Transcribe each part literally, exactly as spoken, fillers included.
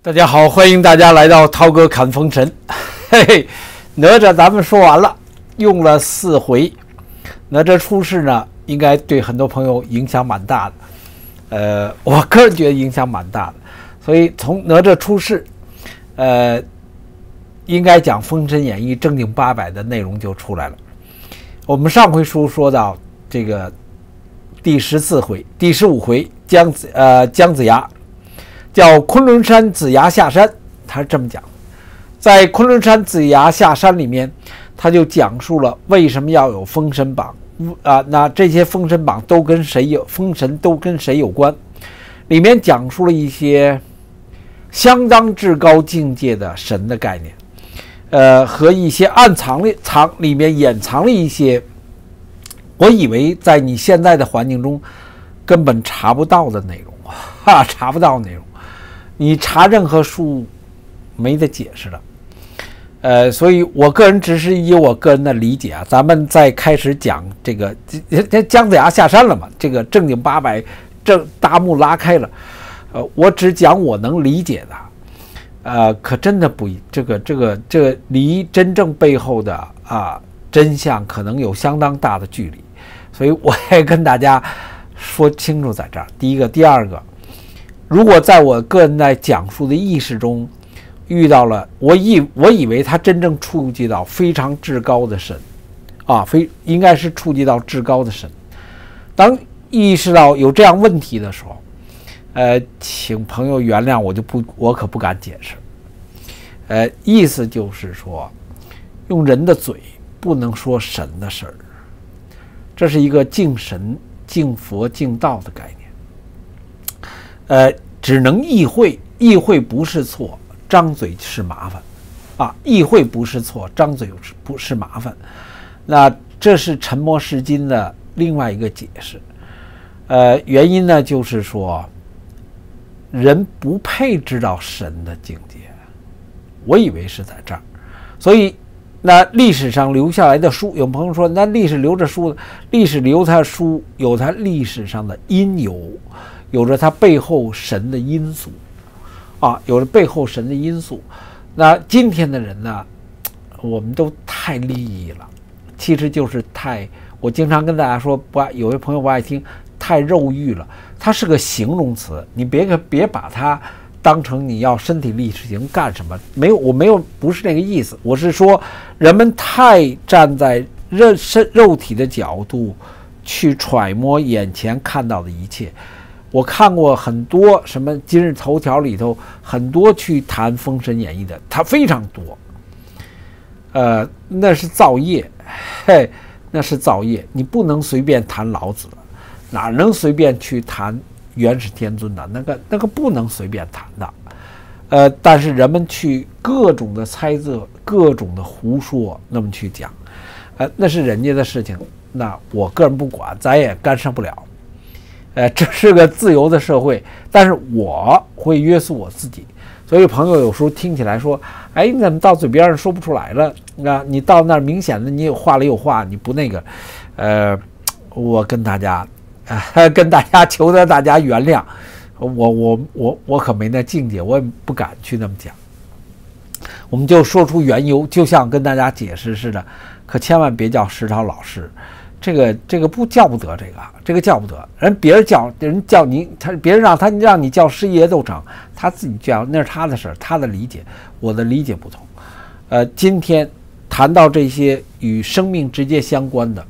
大家好，欢迎大家来到涛哥侃风尘。嘿嘿，哪吒咱们说完了，用了四回。哪吒出世呢，应该对很多朋友影响蛮大的。呃，我个人觉得影响蛮大的。所以从哪吒出世，呃，应该讲《封神演义》正经八百的内容就出来了。我们上回书说到这个第十四回、第十五回，姜子呃姜子牙。叫昆仑山子牙下山，他是这么讲的。在昆仑山子牙下山里面，他就讲述了为什么要有封神榜啊？那这些封神榜都跟谁有封神都跟谁有关？里面讲述了一些相当至高境界的神的概念，呃，和一些暗藏里藏里面掩藏了一些，我以为在你现在的环境中根本查不到的内容啊，查不到内容。你查任何书没得解释的，呃，所以我个人只是以我个人的理解啊，咱们在开始讲这个姜子牙下山了嘛，这个正经八百正大幕拉开了，呃，我只讲我能理解的，呃，可真的不这个这个这个离真正背后的啊真相可能有相当大的距离，所以我也跟大家说清楚在这儿。第一个，第二个。如果在我个人在讲述的意识中遇到了，我以我以为他真正触及到非常至高的神，啊，非应该是触及到至高的神。当意识到有这样问题的时候，呃，请朋友原谅我，就不我可不敢解释。呃，意思就是说，用人的嘴不能说神的事儿，这是一个敬神、敬佛、敬道的概念。呃，只能意会，意会不是错，张嘴是麻烦，啊，意会不是错，张嘴不是麻烦。那这是沉默是金的另外一个解释。呃，原因呢，就是说，人不配知道神的境界。我以为是在这儿，所以那历史上留下来的书，有朋友说，那历史留着书，历史留它书有它历史上的因由。有着它背后神的因素，啊，有着背后神的因素。那今天的人呢，我们都太利益了，其实就是太，我经常跟大家说，不爱，有些朋友不爱听，太肉欲了。它是个形容词，你别别把它当成你要身体力行干什么，没有，我没有，不是那个意思。我是说，人们太站在肉身肉体的角度去揣摩眼前看到的一切。我看过很多什么今日头条里头很多去谈《封神演义》的，它非常多。呃，那是造业，嘿，那是造业。你不能随便谈老子，哪能随便去谈元始天尊的？那个那个不能随便谈的。呃，但是人们去各种的猜测，各种的胡说，那么去讲，呃，那是人家的事情，那我个人不管，咱也干涉不了。呃，这是个自由的社会，但是我会约束我自己。所以朋友有时候听起来说，哎，你怎么到嘴边上说不出来了？啊，你到那儿明显的你有话里有话，你不那个，呃，我跟大家，呃、跟大家求得大家原谅，我我我我可没那境界，我也不敢去那么讲。我们就说出缘由，就像跟大家解释似的，可千万别叫石涛老师。这个这个不叫不得，这个这个叫不得，人别人叫人叫你，他别人让他让你叫师爷都成，他自己叫那是他的事儿，他的理解，我的理解不同。呃，今天谈到这些与生命直接相关的，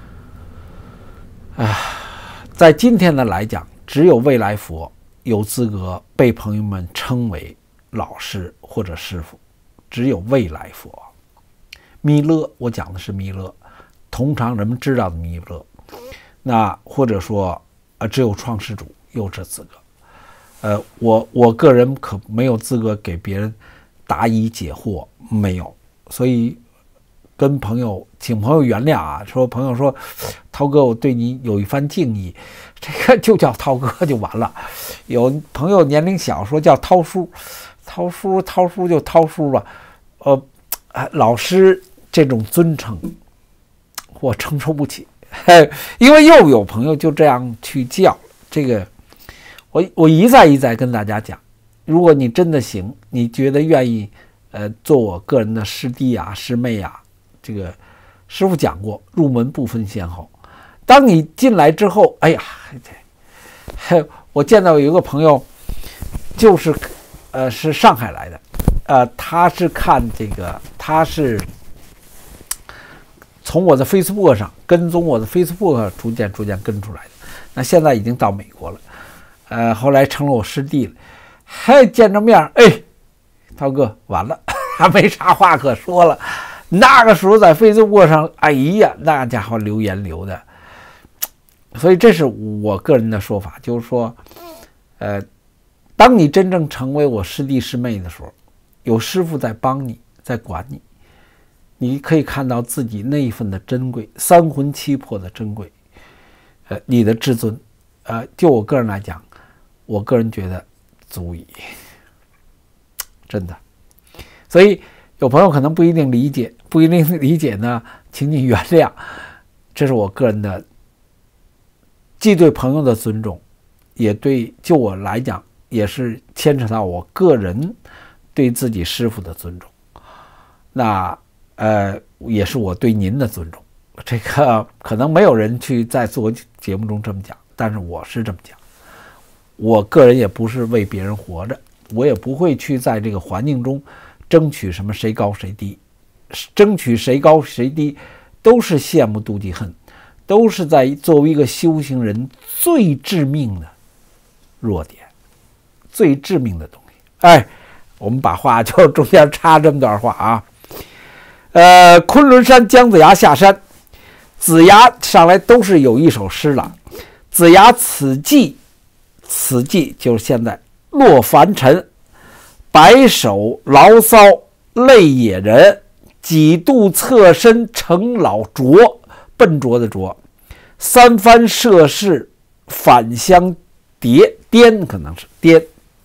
啊，在今天的来讲，只有未来佛有资格被朋友们称为老师或者师傅，只有未来佛。弥勒，我讲的是弥勒。通常人们知道的弥勒，那或者说，呃，只有创世主有这资格。呃，我我个人可没有资格给别人答疑解惑，没有。所以跟朋友，请朋友原谅啊。说朋友说，涛哥，我对你有一番敬意，这个就叫涛哥就完了。有朋友年龄小，说叫涛叔，涛叔涛叔就涛叔吧。呃，老师这种尊称。我承受不起，因为又有朋友就这样去叫这个，我我一再一再跟大家讲， 如果你真的行，你觉得愿意，呃，做我个人的师弟啊、师妹啊，这个师父讲过，入门不分先后。当你进来之后，哎呀，我见到有一个朋友，就是，呃，是上海来的，呃，他是看这个，他是从我的 Facebook 上跟踪我的 Facebook 逐渐逐渐跟出来的。那现在已经到美国了，呃，后来成了我师弟了，还见着面，哎，涛哥，完了，还没啥话可说了。那个时候在 Facebook 上，哎呀，那家伙留言留的。所以这是我个人的说法，就是说，呃，当你真正成为我师弟师妹的时候，有师父在帮你，在管你，你可以看到自己那一份的珍贵，三魂七魄的珍贵，呃，你的至尊，呃，就我个人来讲，我个人觉得足以，真的。所以有朋友可能不一定理解，不一定理解呢，请你原谅，这是我个人的。既对朋友的尊重，也对就我来讲，也是牵扯到我个人对自己师父的尊重。那呃，也是我对您的尊重。这个可能没有人去在做节目中这么讲，但是我是这么讲。我个人也不是为别人活着，我也不会去在这个环境中争取什么谁高谁低，争取谁高谁低，都是羡慕妒忌恨。都是在作为一个修行人最致命的弱点，最致命的东西。哎，我们把话就中间插这么段话啊。呃，昆仑山姜子牙下山，子牙上来都是有一首诗了。子牙此际，此际就是现在落凡尘，白首牢骚泪野人，几度侧身成老拙，笨拙的拙。三番涉世返乡迭颠，可能是颠。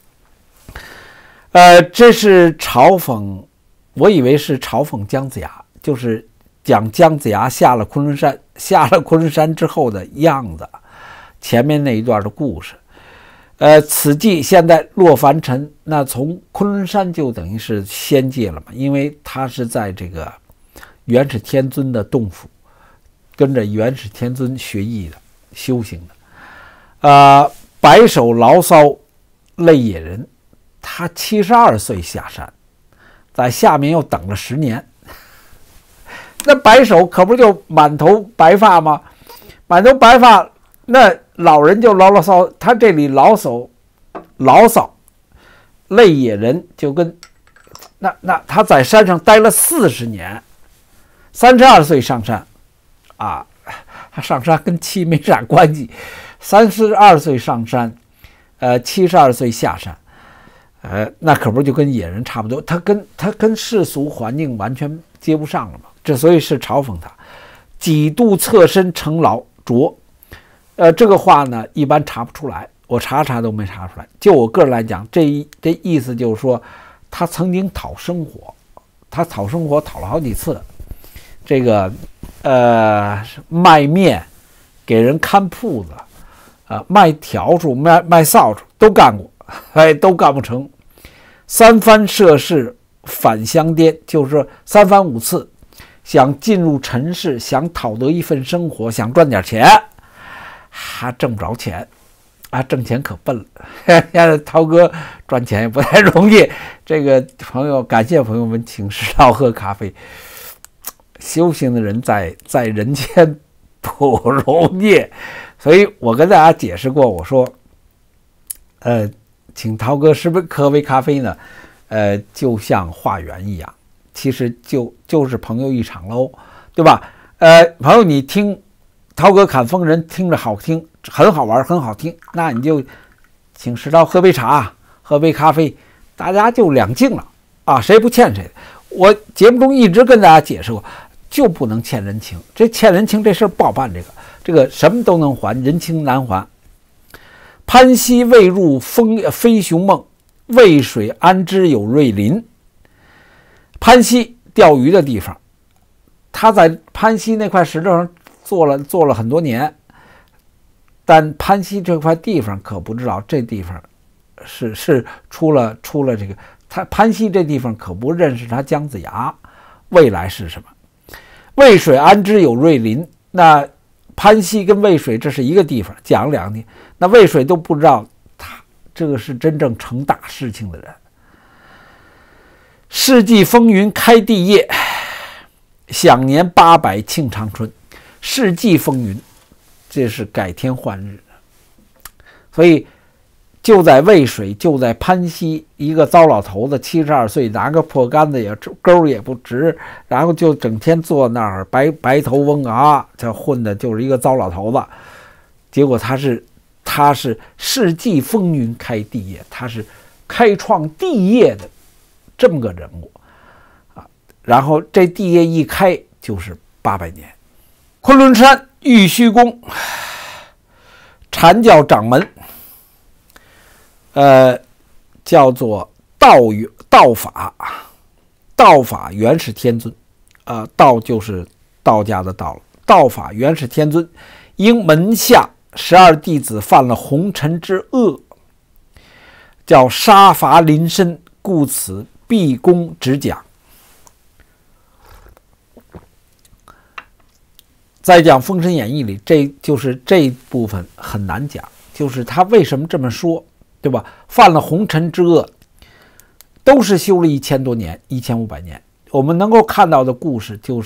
呃，这是嘲讽，我以为是嘲讽姜子牙，就是讲姜子牙下了昆仑山，下了昆仑山之后的样子，前面那一段的故事。呃，此际现在落凡尘，那从昆仑山就等于是仙界了嘛，因为他是在这个元始天尊的洞府。跟着元始天尊学艺的修行的，呃，白首牢骚泪野人，他七十二岁下山，在下面又等了十年。那白首可不就满头白发吗？满头白发，那老人就牢牢骚，他这里牢骚牢骚泪野人，就跟那那他在山上待了四十年，三十二岁上山。啊，上山跟七没啥关系，三十二岁上山，呃，七十二岁下山，呃，那可不就跟野人差不多？他跟他跟世俗环境完全接不上了嘛，这所以是嘲讽他。几度侧身成老拙，呃，这个话呢一般查不出来，我查查都没查出来。就我个人来讲，这一这意思就是说，他曾经讨生活，他讨生活讨了好几次，这个。呃，卖面，给人看铺子，啊、呃，卖笤帚、卖卖扫帚都干过，哎，都干不成。三番涉世返乡颠，就是说三番五次想进入尘世，想讨得一份生活，想赚点钱，还挣不着钱，啊，挣钱可笨了。现在涛哥赚钱也不太容易。这个朋友，感谢朋友们请食道喝咖啡。修行的人在在人间不容易，所以我跟大家解释过，我说，呃，请涛哥是不是喝杯咖啡呢？呃，就像化缘一样，其实就就是朋友一场喽，对吧？呃，朋友，你听涛哥侃风人听着好听，很好玩，很好听，那你就请食道喝杯茶，喝杯咖啡，大家就两净了啊，谁不欠谁的。我节目中一直跟大家解释过。就不能欠人情，这欠人情这事儿不好办，这个这个什么都能还，人情难还。潘溪未入风飞熊梦，渭水安知有瑞林。潘溪钓鱼的地方，他在潘溪那块石头上做了做了很多年，但潘溪这块地方可不知道，这地方是是出了出了这个，他潘溪这地方可不认识他姜子牙未来是什么。渭水安知有瑞林，那潘溪跟渭水这是一个地方，讲两天，那渭水都不知道他这个是真正成大事情的人。世纪风云开帝业，享年八百庆长春。世纪风云，这是改天换日，所以就在渭水，就在潘溪，一个糟老头子，七十二岁，拿个破杆子也钩也不直，然后就整天坐那儿白白头翁啊，这混的就是一个糟老头子。结果他是他是世纪风云开帝业，他是开创帝业的这么个人物啊。然后这帝业一开就是八百年。昆仑山玉虚宫禅教掌门，呃，叫做道道法，道法元始天尊，啊、呃，道就是道家的道了。道法元始天尊，因门下十二弟子犯了红尘之恶，叫杀伐临身，故此毕恭直讲。在讲《封神演义》里，这就是这一部分很难讲，就是他为什么这么说，对吧？犯了红尘之恶，都是修了一千多年，一千五百年。我们能够看到的故事就是，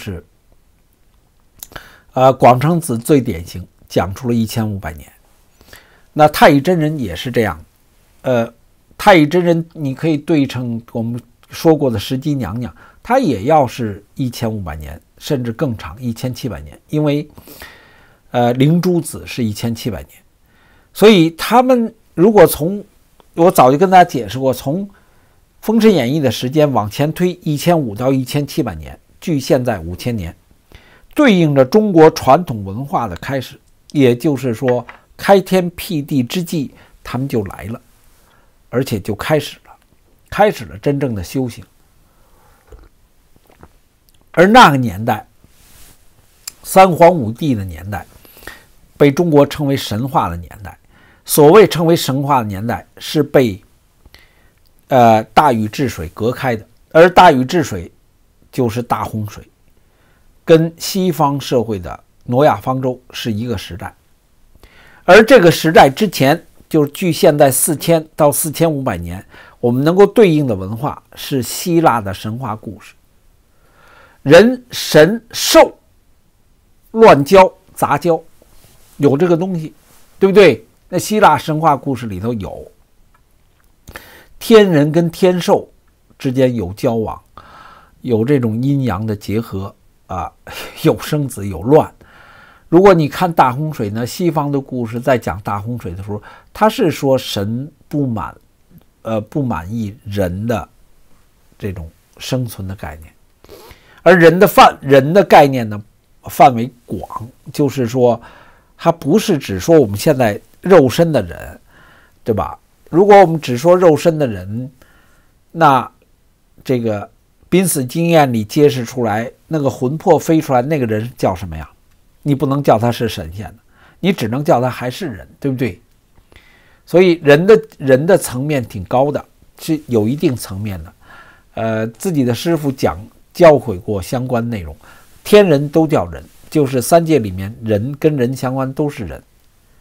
呃，广成子最典型，讲出了一千五百年。那太乙真人也是这样，呃，太乙真人你可以对称我们说过的石矶娘娘，她也要是一千五百年。甚至更长，一千七百年，因为，呃，灵珠子是一千七百年，所以他们如果从我早就跟大家解释过，从《封神演义》的时间往前推一千五到一千七百年，距现在五千年，对应着中国传统文化的开始，也就是说，开天辟地之际，他们就来了，而且就开始了，开始了真正的修行。而那个年代，三皇五帝的年代，被中国称为神话的年代。所谓称为神话的年代，是被呃大禹治水隔开的。而大禹治水就是大洪水，跟西方社会的挪亚方舟是一个时代。而这个时代之前，就是距现在四千到四千五百年，我们能够对应的文化是希腊的神话故事。人神兽乱交杂交，有这个东西，对不对？那希腊神话故事里头有天人跟天兽之间有交往，有这种阴阳的结合啊，有生子有乱。如果你看大洪水呢，西方的故事在讲大洪水的时候，他是说神不满，呃不满意人的这种生存的概念。而人的范人的概念呢，范围广，就是说，它不是只说我们现在肉身的人，对吧？如果我们只说肉身的人，那这个濒死经验里揭示出来，那个魂魄飞出来那个人叫什么呀？你不能叫他是神仙的，你只能叫他还是人，对不对？所以人的人的层面挺高的，是有一定层面的。呃，自己的师父讲。教诲过相关内容，天人都叫人，就是三界里面人跟人相关都是人，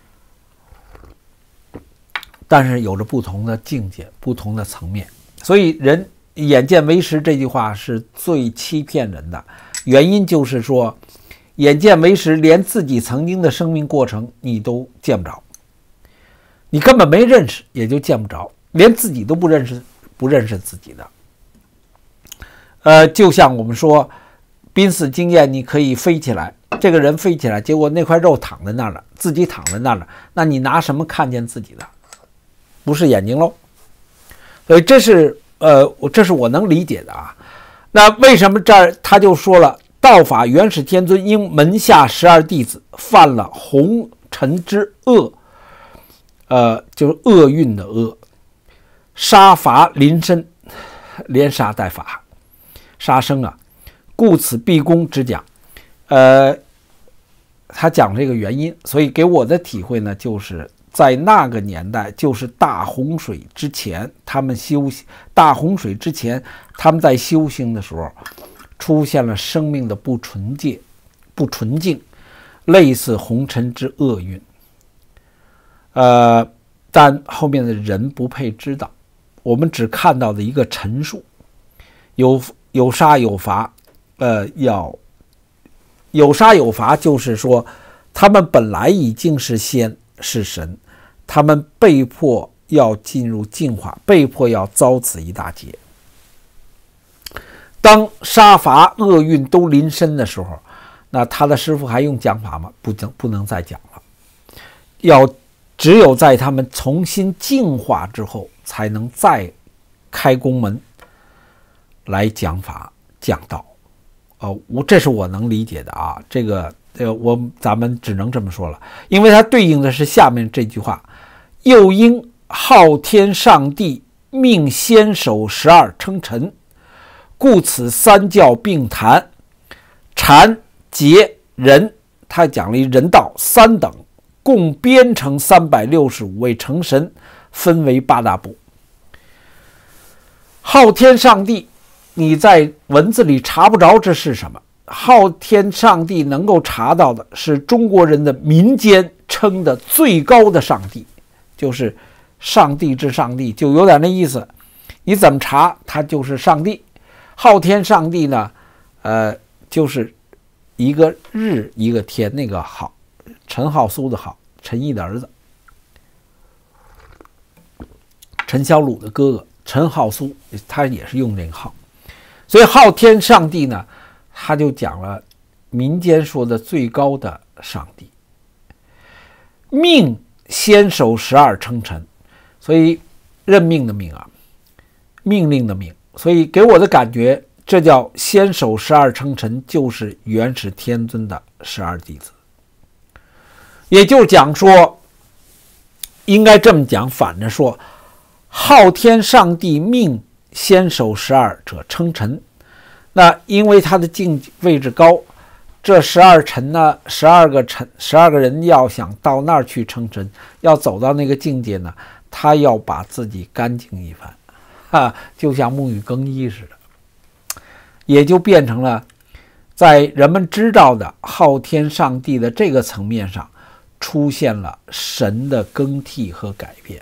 但是有着不同的境界、不同的层面。所以人眼见为实这句话是最欺骗人的，原因就是说，眼见为实，连自己曾经的生命过程你都见不着，你根本没认识，也就见不着，连自己都不认识，不认识自己的。呃，就像我们说，濒死经验，你可以飞起来，这个人飞起来，结果那块肉躺在那儿了，自己躺在那儿了，那你拿什么看见自己的？不是眼睛喽。所以这是呃，这是我能理解的啊。那为什么这儿他就说了，道法元始天尊因门下十二弟子犯了红尘之恶，呃，就是厄运的厄，杀伐临身，连杀带伐。杀生啊，故此毕恭直讲。呃，他讲这个原因，所以给我的体会呢，就是在那个年代，就是大洪水之前，他们修大洪水之前，他们在修行的时候，出现了生命的不纯洁、不纯净，类似红尘之厄运。呃，但后面的人不配知道，我们只看到的一个陈述，有有杀有罚，呃，要有杀有罚，就是说，他们本来已经是仙是神，他们被迫要进入净化，被迫要遭此一大劫。当杀伐厄运都临身的时候，那他的师父还用讲法吗？不能，不能再讲了。要只有在他们重新净化之后，才能再开宫门来讲法讲道。呃，我这是我能理解的啊。这个，呃，我咱们只能这么说了，因为它对应的是下面这句话：又因昊天上帝命先手十二称臣。故此三教并谈，禅、节、人，他讲了一人道三等，共编成三百六十五位成神，分为八大部。昊天上帝，你在文字里查不着这是什么。昊天上帝能够查到的是中国人的民间称的最高的上帝，就是上帝之上帝，就有点那意思。你怎么查，他就是上帝。昊天上帝呢，呃，就是一个日一个天，那个昊，陈浩苏的浩，陈毅的儿子，陈小鲁的哥哥，陈浩苏，他也是用这个号。所以昊天上帝呢，他就讲了民间说的最高的上帝，命先手十二称臣，所以任命的命啊，命令的命。所以给我的感觉，这叫先手十二称臣，就是元始天尊的十二弟子。也就是讲说，应该这么讲，反着说，昊天上帝命先手十二者称臣。那因为他的境位置高，这十二臣呢，十二个臣，十二个人要想到那儿去称臣，要走到那个境界呢，他要把自己干净一番。啊，就像沐浴更衣似的，也就变成了在人们知道的昊天上帝的这个层面上，出现了神的更替和改变。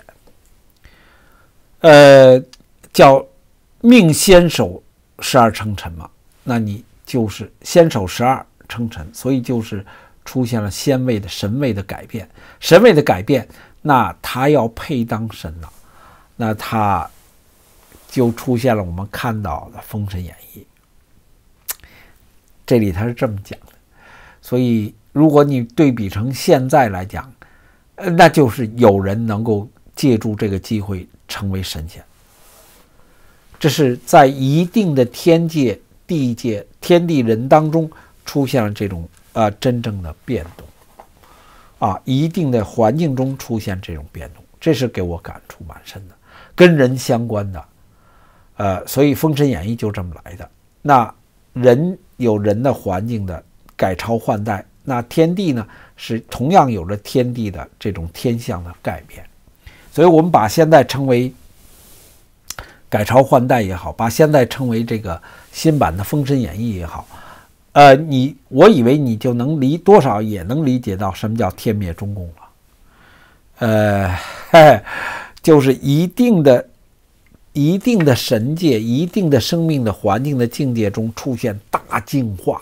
呃，叫命先手十二称臣嘛，那你就是先手十二称臣，所以就是出现了仙位的神位的改变。神位的改变，那他要配当神了，那他就出现了我们看到的《封神演义》，这里他是这么讲的。所以如果你对比成现在来讲，呃，那就是有人能够借助这个机会成为神仙，这是在一定的天界、地界、天地人当中出现了这种呃真正的变动啊，一定的环境中出现这种变动，这是给我感触蛮深的，跟人相关的。呃，所以《封神演义》就这么来的。那人有人的环境的改朝换代，那天地呢是同样有着天地的这种天象的改变。所以我们把现在称为改朝换代也好，把现在称为这个新版的《封神演义》也好，呃，你我以为你就能理多少也能理解到什么叫天灭中共了。呃，嘿，就是一定的。一定的神界、一定的生命的环境的境界中出现大净化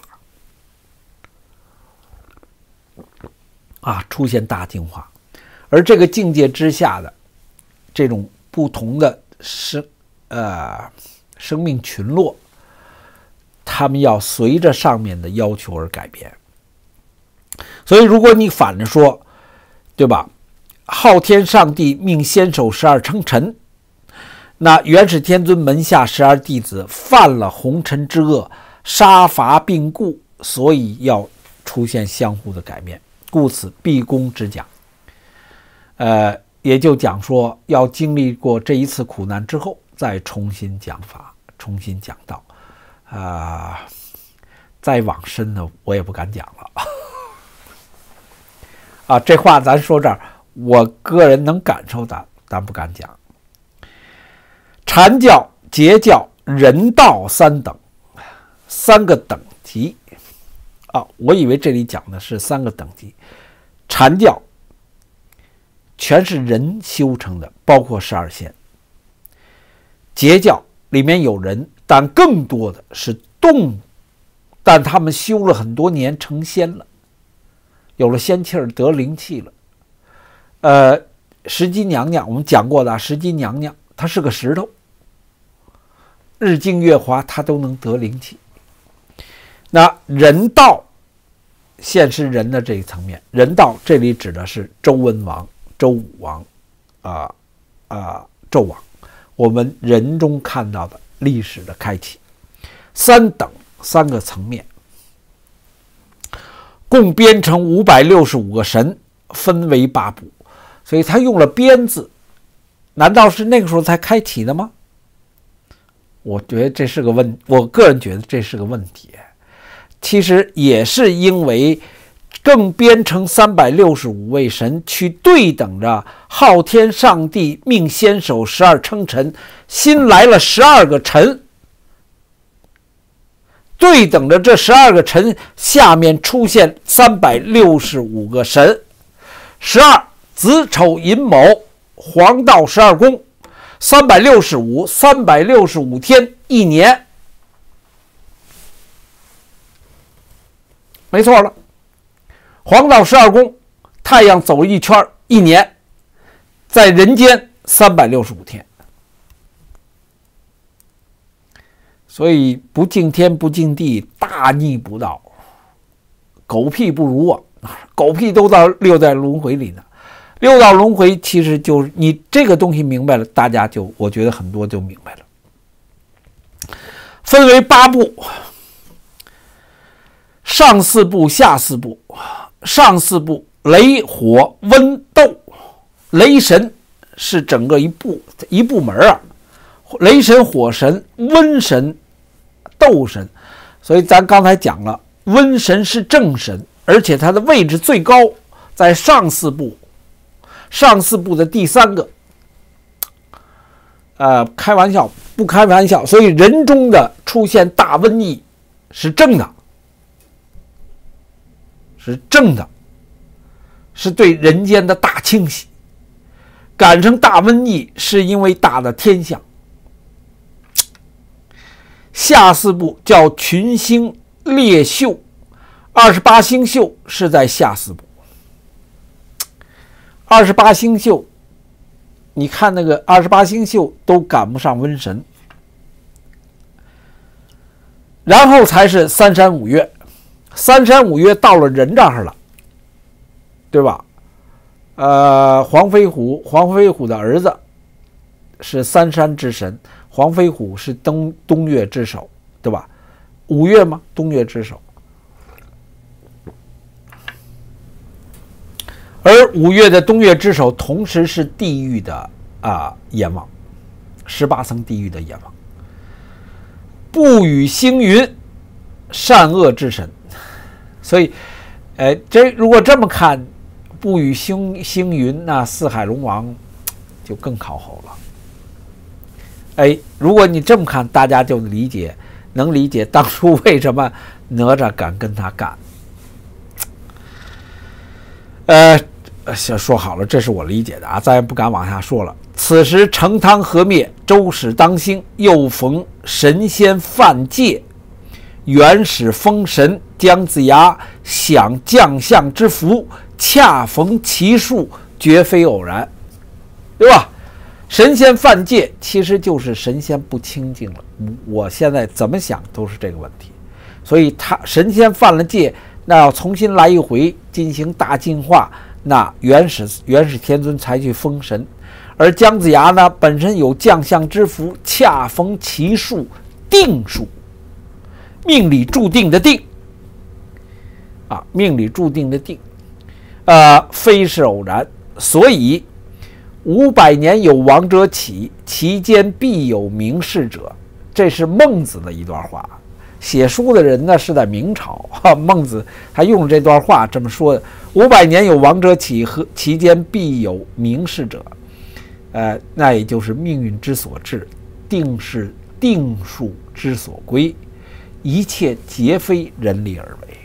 啊，出现大净化，而这个境界之下的这种不同的生呃生命群落，他们要随着上面的要求而改变。所以，如果你反着说，对吧？昊天上帝命先手十二称臣。那元始天尊门下十二弟子犯了红尘之恶，杀伐并固，所以要出现相互的改变，故此闭宫之讲。呃，也就讲说要经历过这一次苦难之后，再重新讲法，重新讲道。啊、呃，再往深呢，我也不敢讲了。啊，这话咱说这儿， 我个人能感受到，但不敢讲。禅教、截教、人道三等，三个等级啊！我以为这里讲的是三个等级。禅教全是人修成的，包括十二仙。截教里面有人，但更多的是动物，但他们修了很多年，成仙了，有了仙气儿，得灵气了。呃，石矶娘娘我们讲过的，石矶娘娘她是个石头，日精月华，她都能得灵气。那人道现是人的这一层面，人道这里指的是周文王、周武王，啊啊，纣王，我们人中看到的历史的开启。三等三个层面，共编成五百六十五个神，分为八部。所以他用了编字，难道是那个时候才开启的吗？我觉得这是个问，我个人觉得这是个问题。其实也是因为更编成三百六十五位神，去对等着昊天上帝命先手十二称臣，新来了十二个臣，对等着这十二个臣下面出现三百六十五个神。十二子丑寅卯黄道十二宫，三百六十五，三百六十五天一年，没错了。黄道十二宫，太阳走一圈一年，在人间三百六十五天。所以不敬天不敬地，大逆不道，狗屁不如啊！狗屁都到六道轮回里呢。六道轮回其实就是你这个东西明白了，大家就我觉得很多就明白了。分为八部，上四部下四部。上四部雷火温斗，雷神是整个一部一部门啊，雷神、火神、温神、斗神。所以咱刚才讲了，温神是正神，而且它的位置最高，在上四部。上四部的第三个，呃，开玩笑不开玩笑，所以人中的出现大瘟疫是正的，是正的，是对人间的大清洗。赶上大瘟疫是因为大的天象。下四部叫群星列宿，二十八星宿是在下四部。二十八星宿，你看那个二十八星宿都赶不上瘟神，然后才是三山五岳。三山五岳到了人这儿了，对吧？呃，黄飞虎，黄飞虎的儿子是三山之神，黄飞虎是东东岳之首，对吧？五岳吗？东岳之首。而五岳的东岳之首，同时是地狱的啊阎王，十八层地狱的阎王。不与星云，善恶之神。所以，呃，这如果这么看，不与星星云，那四海龙王就更靠后了。哎，如果你这么看，大家就理解，能理解当初为什么哪吒敢跟他干。呃。先说好了，这是我理解的啊，咱也不敢往下说了。此时成汤河灭，周始当兴，又逢神仙犯戒，元始封神，姜子牙享将相之福，恰逢其数，绝非偶然，对吧？神仙犯戒其实就是神仙不清净了，我现在怎么想都是这个问题。所以他神仙犯了戒，那要重新来一回，进行大进化。那元始元始天尊才去封神，而姜子牙呢，本身有将相之福，恰逢其数，定数，命里注定的定啊，命里注定的定，呃，非是偶然。所以五百年有王者起，其间必有明事者。这是孟子的一段话， 写书的人呢是在明朝，哈，孟子还用了这段话这么说的：五百年有王者起，和其间必有明事者。呃，那也就是命运之所至，定是定数之所归，一切皆非人力而为。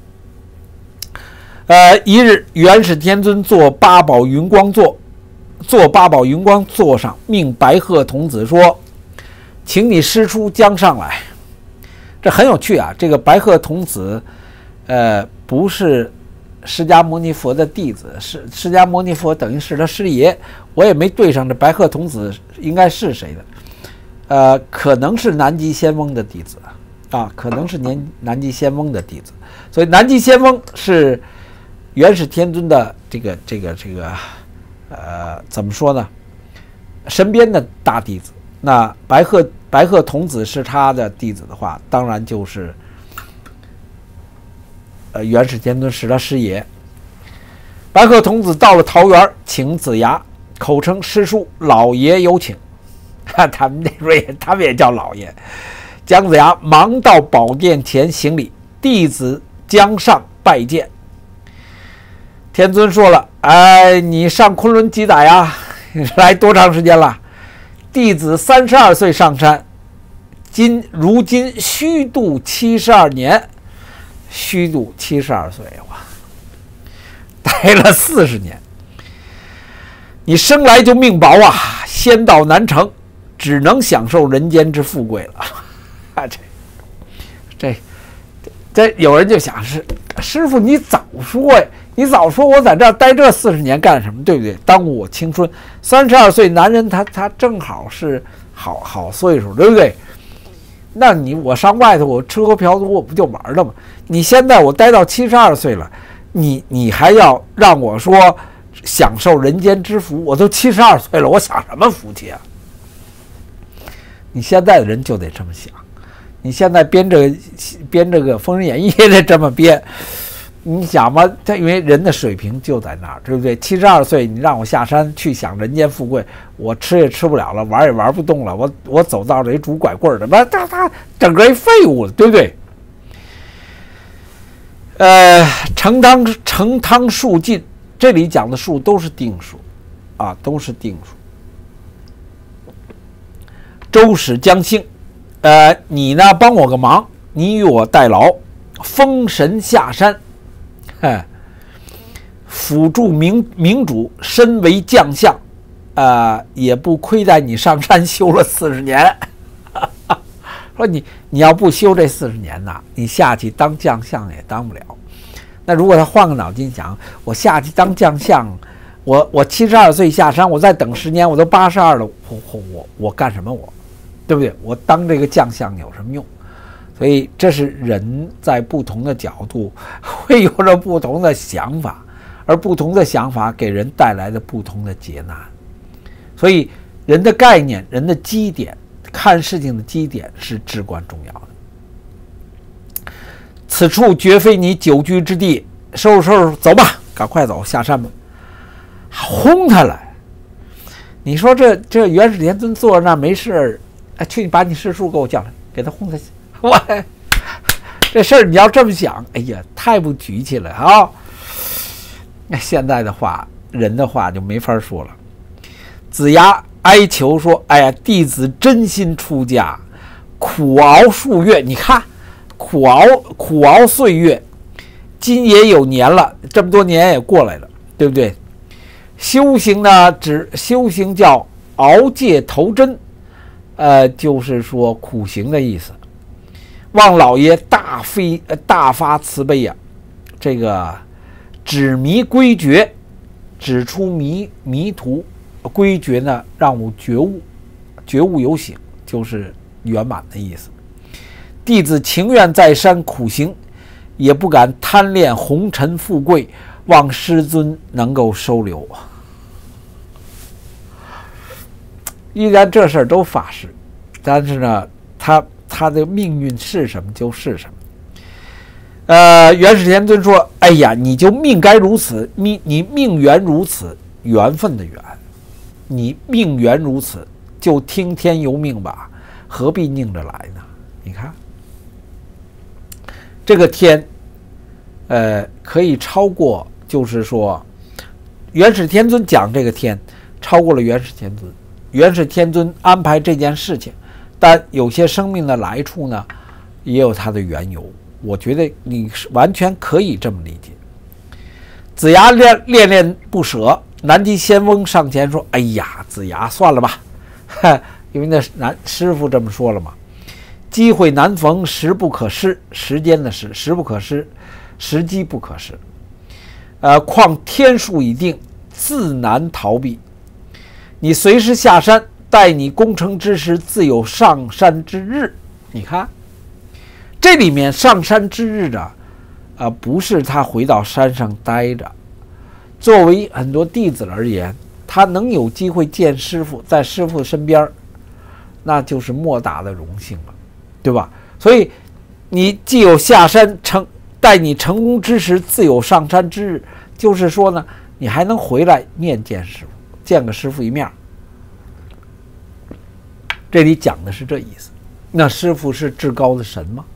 呃，一日，元始天尊坐八宝云光座，坐八宝云光座上，命白鹤童子说：“请你师出江上来。”这很有趣啊！这个白鹤童子，呃，不是释迦牟尼佛的弟子，是释迦牟尼佛等于是他师爷。我也没对上这白鹤童子应该是谁的，呃，可能是南极仙翁的弟子啊，可能是南南极仙翁的弟子。所以南极仙翁是元始天尊的这个这个这个呃，怎么说呢？身边的大弟子。那白鹤白鹤童子是他的弟子的话，当然就是呃元始天尊是他师爷。白鹤童子到了桃园，请子牙，口称师叔，老爷有请。他们那时候也他们也叫老爷。姜子牙忙到宝殿前行礼，弟子将上拜见。天尊说了：“哎，你上昆仑几载呀？来多长时间了？”弟子三十二岁上山，今如今虚度七十二年，虚度七十二岁哇，待了四十年。你生来就命薄啊，仙道难成，只能享受人间之富贵了。啊，这这这有人就想是师傅，你早说呀！你早说我在这儿待这四十年干什么，对不对？耽误我青春。三十二岁男人他他正好是好好岁数，对不对？那你我上外头我吃喝嫖赌我不就玩了吗？你现在我待到七十二岁了，你你还要让我说享受人间之福？我都七十二岁了，我享什么福气啊？你现在的人就得这么想。你现在编这个编这个《封神演义》也得这么编。你想嘛，他因为人的水平就在那儿，对不对？七十二岁，你让我下山去享人间富贵，我吃也吃不了了，玩也玩不动了，我我走到这一拄拐棍的，那他他整个一废物了，对不对？呃，成汤成汤数尽，这里讲的数都是定数，啊，都是定数。周使将兴，呃，你呢帮我个忙，你与我代劳，封神下山。哎，辅助明明主，身为将相，啊、呃，也不亏待你上山修了四十年。说你你要不修这四十年呐，你下去当将相也当不了。那如果他换个脑筋想，我下去当将相，我我七十二岁下山，我再等十年，我都八十二了，我我我我干什么我，对不对？我当这个将相有什么用？所以这是人在不同的角度会有着不同的想法，而不同的想法给人带来的不同的劫难。所以人的概念，人的基点，看事情的基点是至关重要的。此处绝非你久居之地，收拾收拾走吧，赶快走，下山吧。轰他来！你说这这元始天尊坐在那没事，哎，去把你师叔给我叫来，给他轰下去。我这事儿你要这么想，哎呀，太不局气了啊！那现在的话，人的话就没法说了。子牙哀求说：“哎呀，弟子真心出家，苦熬数月，你看，苦熬苦熬岁月，今也有年了，这么多年也过来了，对不对？修行呢，只修行叫熬戒投真，呃，就是说苦行的意思。望老爷大飞大发慈悲呀、啊，这个指迷归觉，指出迷迷途，归觉呢让我觉悟，觉悟有醒，就是圆满的意思。弟子情愿在山苦行，也不敢贪恋红尘富贵，望师尊能够收留。依然这事儿都发誓，但是呢，他。他的命运是什么就是什么。呃，元始天尊说：“哎呀，你就命该如此，命你命缘如此，缘分的缘，你命缘如此，就听天由命吧，何必拧着来呢？你看， 这个天，呃，可以超过，就是说，元始天尊讲这个天，超过了元始天尊。元始天尊安排这件事情，但有些生命的来处呢，也有它的缘由。我觉得你是完全可以这么理解。子牙恋恋恋不舍，南极仙翁上前说：“哎呀，子牙，算了吧，因为那南师傅这么说了嘛。机会难逢，时不可失。时间的时，时不可失，时机不可失。呃，况天数已定，自难逃避。你随时下山，待你功成之时，自有上山之日。”你看，这里面上山之日呢，啊、呃，不是他回到山上待着。作为很多弟子而言，他能有机会见师父，在师父身边，那就是莫大的荣幸了，对吧？所以你既有下山成，待你成功之时，自有上山之日。就是说呢，你还能回来面见师父，见个师父一面。这里讲的是这意思。那师父是至高的神吗？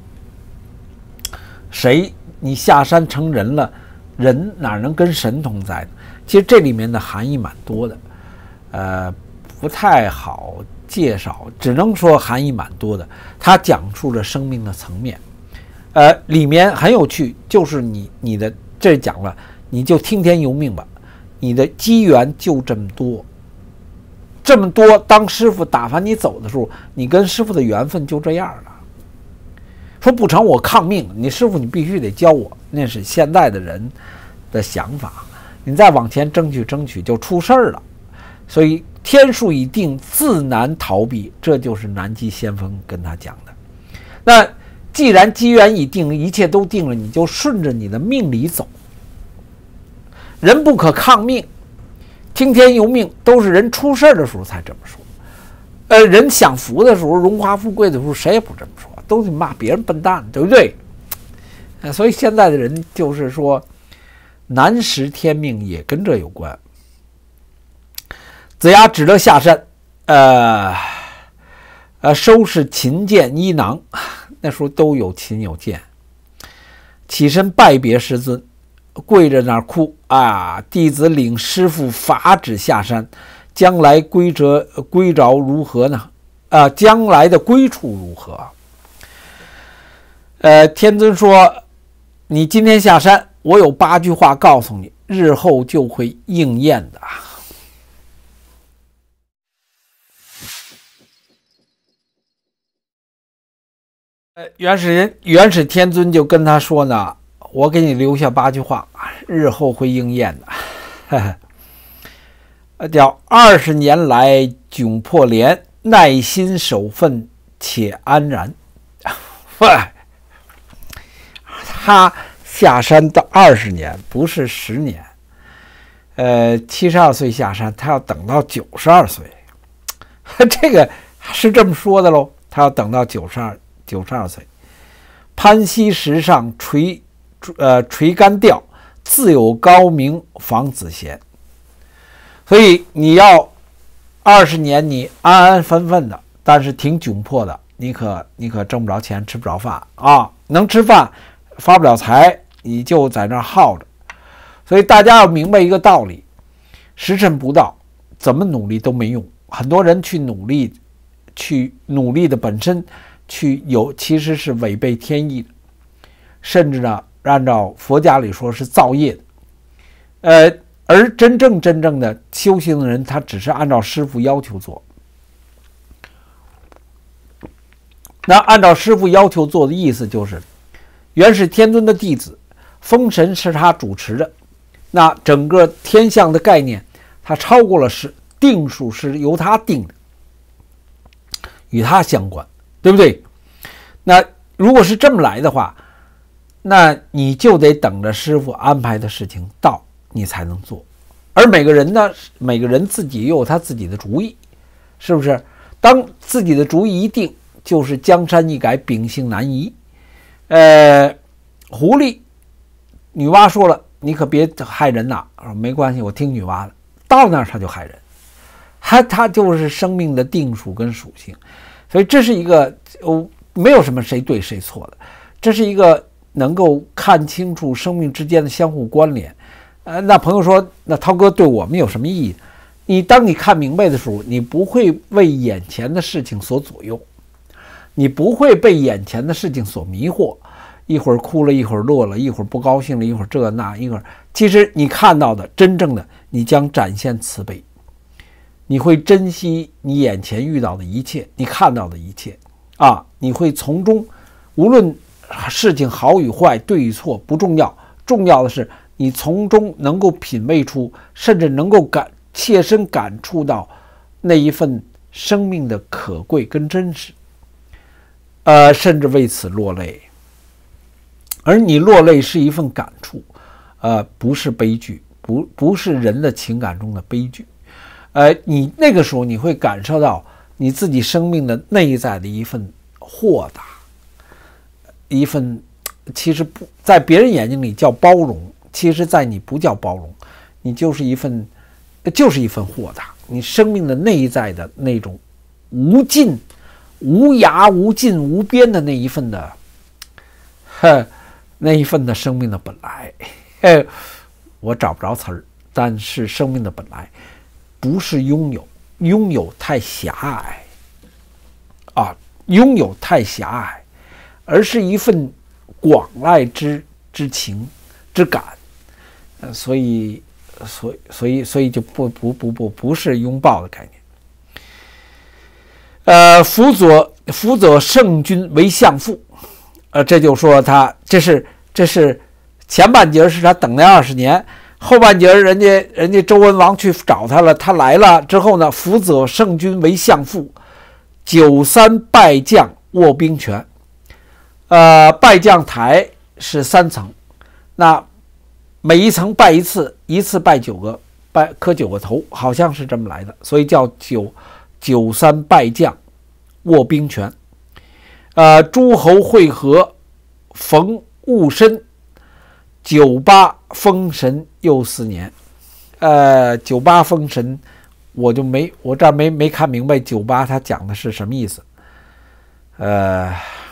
谁你下山成人了，人哪能跟神同在呢？其实这里面的含义蛮多的，呃，不太好介绍，只能说含义蛮多的。它讲述了生命的层面，呃，里面很有趣，就是你你的这讲了，你就听天由命吧，你的机缘就这么多，这么多。当师傅打发你走的时候，你跟师傅的缘分就这样了。说不成，我抗命，你师傅你必须得教我，那是现在的人的想法。你再往前争取争取，就出事儿了。所以天数已定，自难逃避，这就是南极仙翁跟他讲的。那既然机缘已定，一切都定了，你就顺着你的命理走。人不可抗命，听天由命，都是人出事儿的时候才这么说。呃，人享福的时候，荣华富贵的时候，谁也不这么说，都是骂别人笨蛋，对不对？呃，所以现在的人就是说，难识天命也跟这有关。子牙只得下山，呃，呃，收拾琴剑衣囊，那时候都有琴有剑，起身拜别师尊，跪着那儿哭啊！弟子领师父法旨下山，将来归着归着如何呢？啊，将来的归处如何？呃，天尊说，你今天下山，我有八句话告诉你，日后就会应验的。呃，元始人元始天尊就跟他说呢，我给你留下八句话，日后会应验的。呵呵，叫二十年来窘迫连，耐心守分且安然。他下山到二十年，不是十年。呃，七十二岁下山，他要等到九十二岁。这个是这么说的喽，他要等到九十二。九十二岁，攀溪石上垂呃垂竿钓，自有高明防子贤。所以你要二十年，你安安分分的，但是挺窘迫的，你可你可挣不着钱，吃不着饭啊！能吃饭，发不了财，你就在那儿耗着。所以大家要明白一个道理：时辰不到，怎么努力都没用。很多人去努力，去努力的本身。去有其实是违背天意的，甚至呢，按照佛家里说是造业的。呃，而真正真正的修行的人，他只是按照师父要求做。那按照师父要求做的意思就是，元始天尊的弟子，封神是他主持的，那整个天象的概念，他超过了是定数是由他定的，与他相关。对不对？那如果是这么来的话，那你就得等着师父安排的事情到，你才能做。而每个人呢，每个人自己也有他自己的主意，是不是？当自己的主意一定，就是江山易改，秉性难移。呃，狐狸女娲说了，你可别害人呐。说没关系，我听女娲的。到那儿他就害人，他他就是生命的定数跟属性。所以这是一个哦，没有什么谁对谁错的，这是一个能够看清楚生命之间的相互关联。呃，那朋友说，那涛哥对我们有什么意义？你当你看明白的时候，你不会为眼前的事情所左右，你不会被眼前的事情所迷惑，一会儿哭了，一会儿乐了，一会儿不高兴了，一会儿这那，一会儿，其实你看到的真正的，你将展现慈悲，你会珍惜你眼前遇到的一切，你看到的一切啊，你会从中，无论事情好与坏，对与错不重要，重要的是你从中能够品味出，甚至能够感切身感触到那一份生命的可贵跟真实，呃，甚至为此落泪。而你落泪是一份感触，呃，不是悲剧，不不是人的情感中的悲剧，呃，你那个时候你会感受到你自己生命的内在的一份豁达，一份其实不在别人眼睛里叫包容，其实在你不叫包容，你就是一份就是一份豁达，你生命的内在的那种无尽、无涯、无尽、无边的那一份的，呵，那一份的生命的本来，嘿，我找不着词儿，但是生命的本来不是拥有，拥有太狭隘啊，拥有太狭隘，而是一份广爱之之情之感，呃，所以。所以，所以，所以就不不不不不是拥抱的概念。呃，辅佐辅佐圣君为相父，呃，这就说他这是这是前半截是他等了二十年，后半截人家人家周文王去找他了，他来了之后呢，辅佐圣君为相父，九三拜将握兵权。呃，拜将台是三层，那。每一层拜一次，一次拜九个，拜磕九个头，好像是这么来的，所以叫九九三拜将，握兵权。呃，诸侯会合，逢戊申，九八封神又四年。呃，九八封神，我就没我这儿没没看明白九八他讲的是什么意思。呃，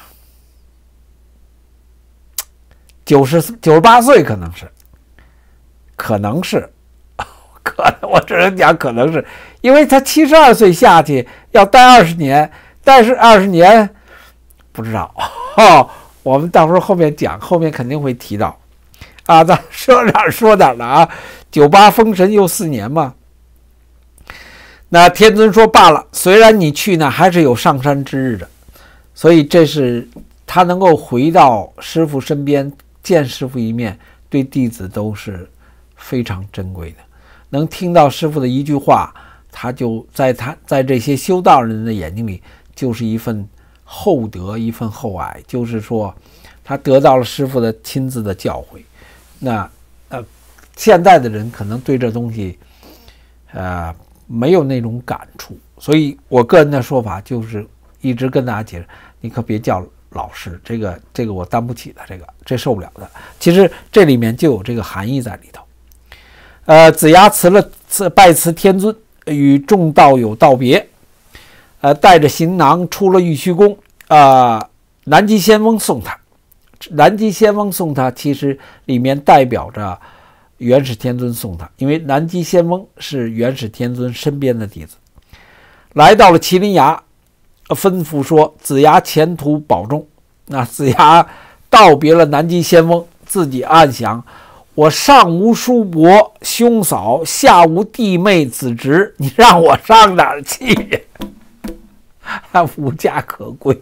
九十九十八岁可能是。可能是，可能我只能讲可能是，因为他七十二岁下去要待二十年，但是二十年不知道哦，我们到时候后面讲，后面肯定会提到啊。咱说哪儿说哪儿了啊？九八封神又四年嘛。那天尊说罢了，虽然你去呢，还是有上山之日的，所以这是他能够回到师父身边见师父一面，对弟子都是。非常珍贵的，能听到师父的一句话，他就在他在这些修道人的眼睛里，就是一份厚德，一份厚爱，就是说，他得到了师父的亲自的教诲。那呃，现在的人可能对这东西，呃，没有那种感触，所以我个人的说法就是一直跟大家解释，你可别叫老师，这个这个我担不起的，这个这受不了的。其实这里面就有这个含义在里头。呃，子牙辞了辞拜辞天尊，与众道友道别，呃，带着行囊出了玉虚宫，啊、呃，南极仙翁送他，南极仙翁送他，其实里面代表着元始天尊送他，因为南极仙翁是元始天尊身边的弟子，来到了麒麟崖，吩咐说子牙前途保重。那子牙道别了南极仙翁，自己暗想。我上无叔伯兄嫂，下无弟妹子侄，你让我上哪儿去呀？他无家可归，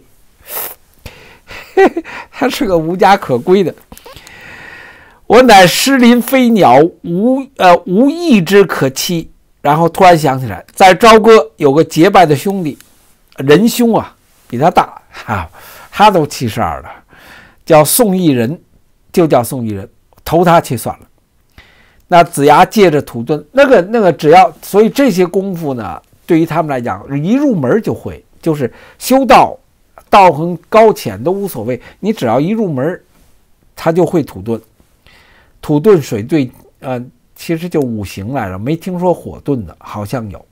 他是个无家可归的。我乃失林飞鸟，无呃无义之可欺。然后突然想起来，在朝歌有个结拜的兄弟，仁兄啊，比他大啊，他都七十二了，叫宋义人，就叫宋义人。投他去算了。那子牙借着土遁，那个那个只要，所以这些功夫呢，对于他们来讲，一入门就会，就是修道，道行高浅都无所谓，你只要一入门，他就会土遁，土遁水遁，呃，其实就五行来了，没听说火遁的，好像有。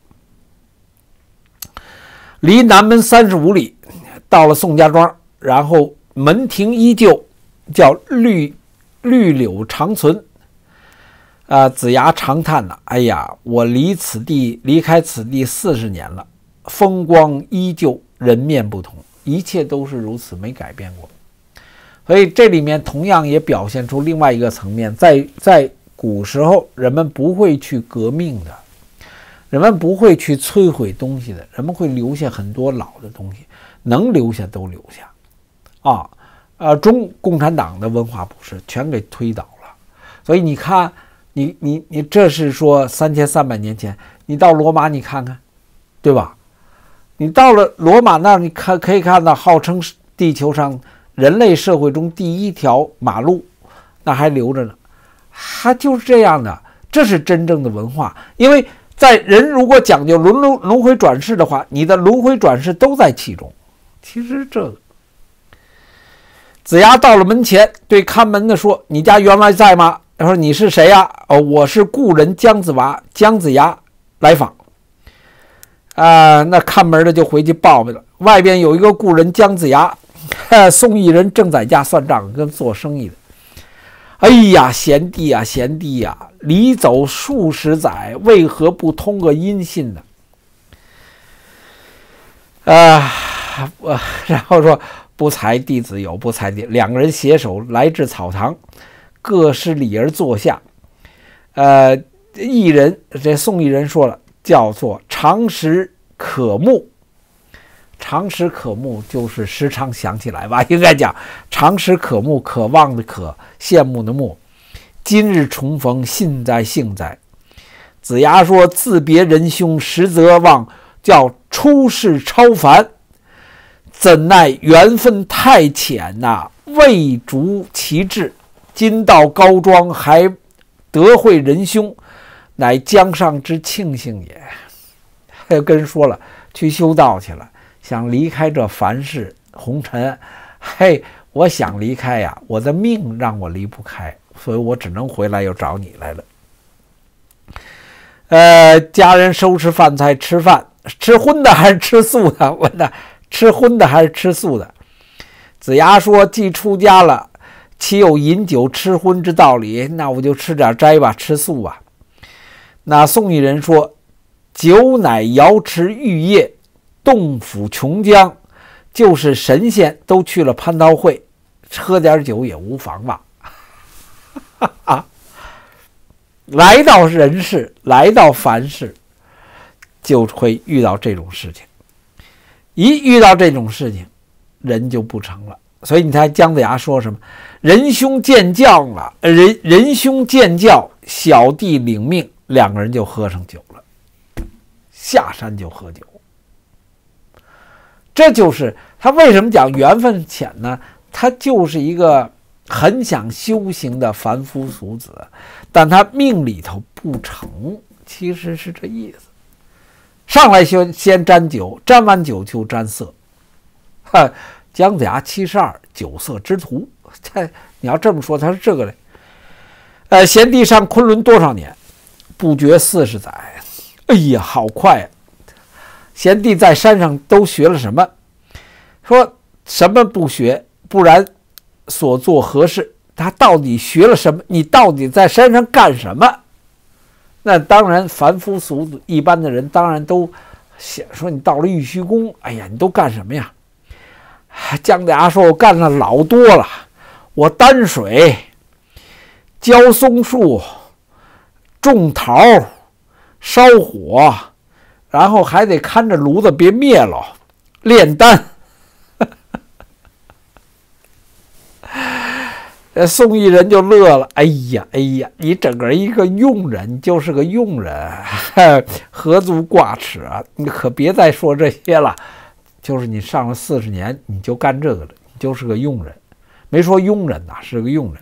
离南门三十五里，到了宋家庄，然后门庭依旧。 叫绿绿柳长存。啊，子牙长叹了，哎呀，我离此地离开此地四十年了，风光依旧，人面不同，一切都是如此，没改变过。所以这里面同样也表现出另外一个层面，在在古时候，人们不会去革命的，人们不会去摧毁东西的，人们会留下很多老的东西，能留下都留下。啊，呃，中共产党的文化不是全给推倒了，所以你看。你你你，这是说三千三百年前，你到罗马你看看，对吧？你到了罗马那儿，你看可以看到，号称地球上人类社会中第一条马路，那还留着呢，还就是这样的，这是真正的文化。因为在人如果讲究轮轮轮回转世的话，你的轮回转世都在其中。其实这个，子牙到了门前，对看门的说：“你家员外在吗？”他说：“你是谁呀？”哦，我是故人姜子娃、姜子牙来访。啊、呃，那看门的就回去报了，外边有一个故人姜子牙，宋义人正在家算账跟做生意的。哎呀，贤弟啊，贤弟呀、啊，离走数十载，为何不通个音信呢？啊、呃，然后说不才弟子有，不才弟，两个人携手来至草堂。各施礼而坐下，呃，一人这宋一人说了，叫做常时可慕。常时可慕就是时常想起来吧，应该讲常时可慕，渴望的渴，羡慕的慕。今日重逢，幸哉幸哉。子牙说：“自别仁兄，实则望叫出世超凡，怎奈缘分太浅呐、啊，未足其志。今到高庄，还得会仁兄，乃江上之庆幸也。”他跟人说了，去修道去了，想离开这凡世红尘。嘿，我想离开呀，我的命让我离不开，所以我只能回来又找你来了。呃，家人收拾饭菜吃饭，吃荤的还是吃素的？问他吃荤的还是吃素的？子牙说：“既出家了，岂有饮酒吃荤之道理？那我就吃点斋吧，吃素吧。”那宋义人说：“酒乃瑶池玉液，洞府琼浆，就是神仙都去了蟠桃会，喝点酒也无妨吧。”来到人世，来到凡世，就会遇到这种事情。一遇到这种事情，人就不成了。所以你看姜子牙说什么？仁兄见教了，人仁兄见教，小弟领命，两个人就喝上酒了，下山就喝酒。这就是他为什么讲缘分浅呢？他就是一个很想修行的凡夫俗子，但他命里头不成，其实是这意思。上来先先沾酒，沾完酒就沾色。哈，姜子牙七十二，酒色之徒。这你要这么说，他是这个嘞。呃，贤弟上昆仑多少年？不觉四十载。哎呀，好快啊！贤弟在山上都学了什么？说什么不学？不然所做何事？他到底学了什么？你到底在山上干什么？那当然，凡夫俗子一般的人当然都想说，你到了玉虚宫，哎呀，你都干什么呀？姜子牙说：“我干了老多了，我担水、浇松树、种桃、烧火，然后还得看着炉子别灭了，炼丹。”呃，宋义人就乐了，哎呀，哎呀，你整个一个庸人，就是个庸人，何足挂齿啊！你可别再说这些了。就是你上了四十年，你就干这个了，你就是个庸人。没说庸人呐、啊，是个庸人。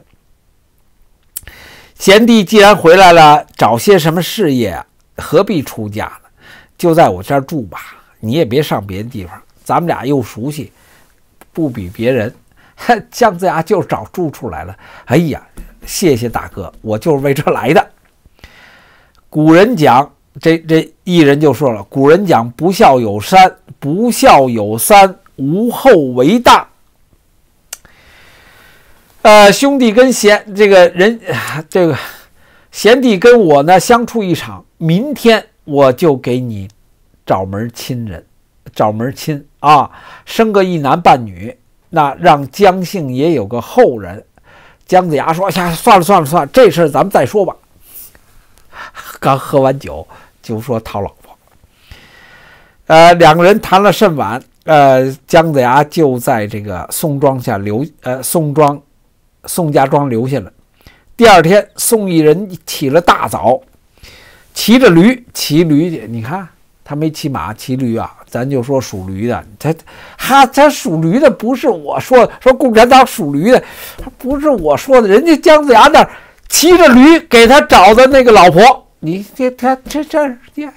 贤弟既然回来了，找些什么事业啊？何必出家呢？就在我这儿住吧，你也别上别的地方，咱们俩又熟悉，不比别人。姜子牙就找住处来了。哎呀，谢谢大哥，我就是为这来的。古人讲，这这一人就说了，古人讲不孝有三，不孝有三，无后为大。 呃，兄弟跟贤这个人，这个贤弟跟我呢相处一场，明天我就给你找门亲人，找门亲啊，生个一男半女，那让姜姓也有个后人。姜子牙说：“呀，算了算了算了，这事儿咱们再说吧。”刚喝完酒就说讨老婆。呃，两个人谈了甚晚，呃，姜子牙就在这个宋庄下留，呃，宋庄。宋家庄留下了。第二天，宋义人起了大早，骑着驴，骑驴去。你看他没骑马，骑驴啊，咱就说属驴的。他他他属驴的不是我说说共产党属驴的，不是我说的，人家姜子牙那骑着驴给他找的那个老婆。你这他这这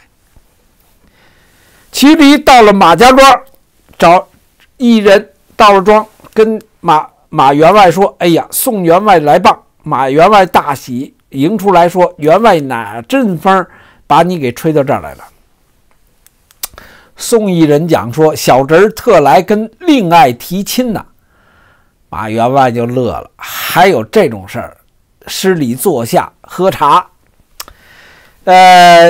骑驴到了马家庄，找义人到了庄，跟马。马员外说：“哎呀，宋员外来棒！”马员外大喜，迎出来说：“员外哪阵风把你给吹到这儿来了？”宋义人讲说：“小侄儿特来跟令爱提亲呢。”马员外就乐了，还有这种事儿？施礼坐下喝茶。呃，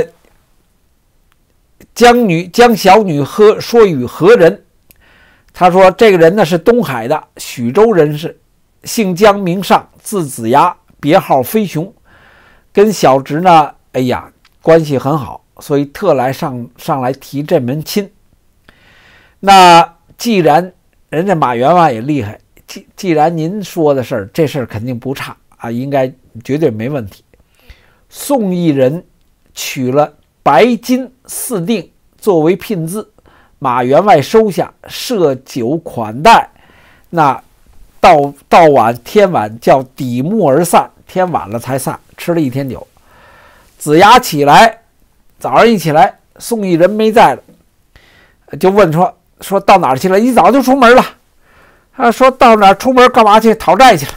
江女江小女喝说与何人？他说：“这个人呢是东海的许州人士，姓姜名尚，字子牙，别号飞熊，跟小侄呢，哎呀，关系很好，所以特来上上来提这门亲。那既然人家马员外也厉害，既既然您说的事儿，这事儿肯定不差啊，应该绝对没问题。宋义人取了白金四锭作为聘字。”马员外收下，设酒款待。那到到晚天晚叫抵暮而散，天晚了才散，吃了一天酒。子牙起来，早上一起来，宋义人没在了，就问说说到哪儿去了？一早就出门了。他说到哪儿出门干嘛去？讨债去了。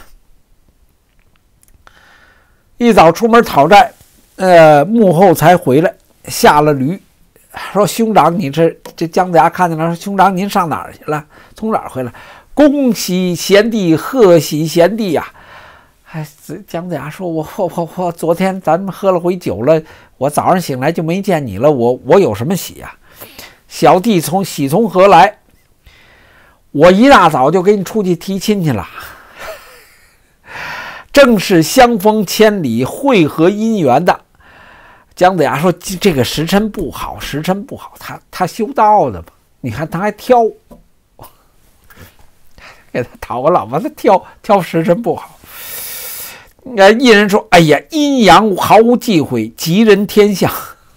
一早出门讨债，呃，幕后才回来，下了驴。说兄长，你这这姜子牙看见了，说兄长您上哪儿去了？从哪儿回来？恭喜贤弟，贺喜贤弟呀、啊！哎，姜子牙说：“我我我我昨天咱们喝了回酒了，我早上醒来就没见你了，我我有什么喜呀、啊？小弟从喜从何来？我一大早就给你出去提亲去了，正是相逢千里，会合姻缘的。”姜子牙说：“这个时辰不好，时辰不好，他他修道的嘛，你看他还挑，给他讨个老婆，他挑挑时辰不好。”呃，一人说：“哎呀，阴阳毫无忌讳，吉人天相。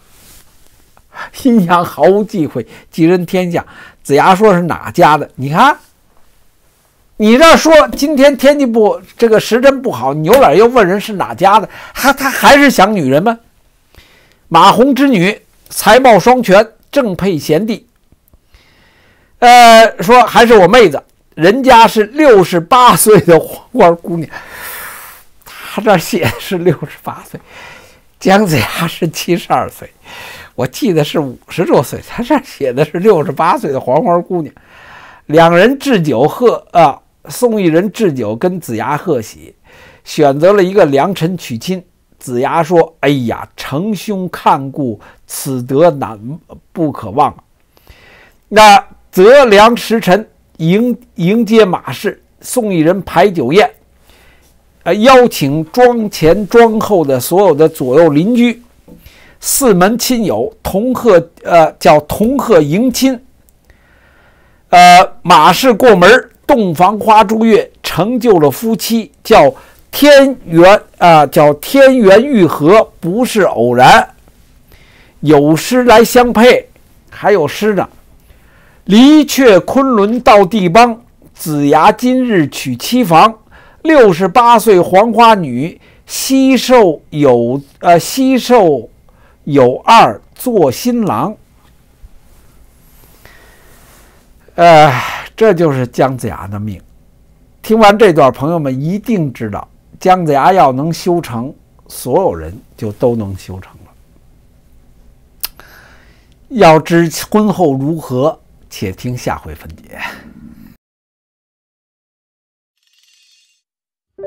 阴阳毫无忌讳，吉人天相。”子牙说：“是哪家的？你看，你这说今天天气不，这个时辰不好，你有点又问人是哪家的，他他还是想女人吗？”马红之女，才貌双全，正配贤弟。呃，说还是我妹子，人家是六十八岁的黄花姑娘。他这写的是六十八岁，姜子牙是七十二岁，我记得是五十多岁，他这写的是六十八岁的黄花姑娘。两人置酒贺啊，宋义人置酒跟子牙贺喜，选择了一个良辰娶亲。子牙说：“哎呀，承兄看顾，此德难不可忘。”那择良时辰，迎迎接马氏，宋义人排酒宴，呃，邀请庄前庄后的所有的左右邻居、四门亲友同贺，呃，叫同贺迎亲。呃，马氏过门，洞房花烛夜，成就了夫妻，叫。天缘啊、呃，叫天缘遇合，不是偶然。有诗来相配，还有诗呢。离却昆仑到地邦，子牙今日娶妻房。六十八岁黄花女，惜寿有呃惜寿有二做新郎。呃，这就是姜子牙的命。听完这段，朋友们一定知道。姜子牙要能修成，所有人就都能修成了。要知婚后如何，且听下回分解。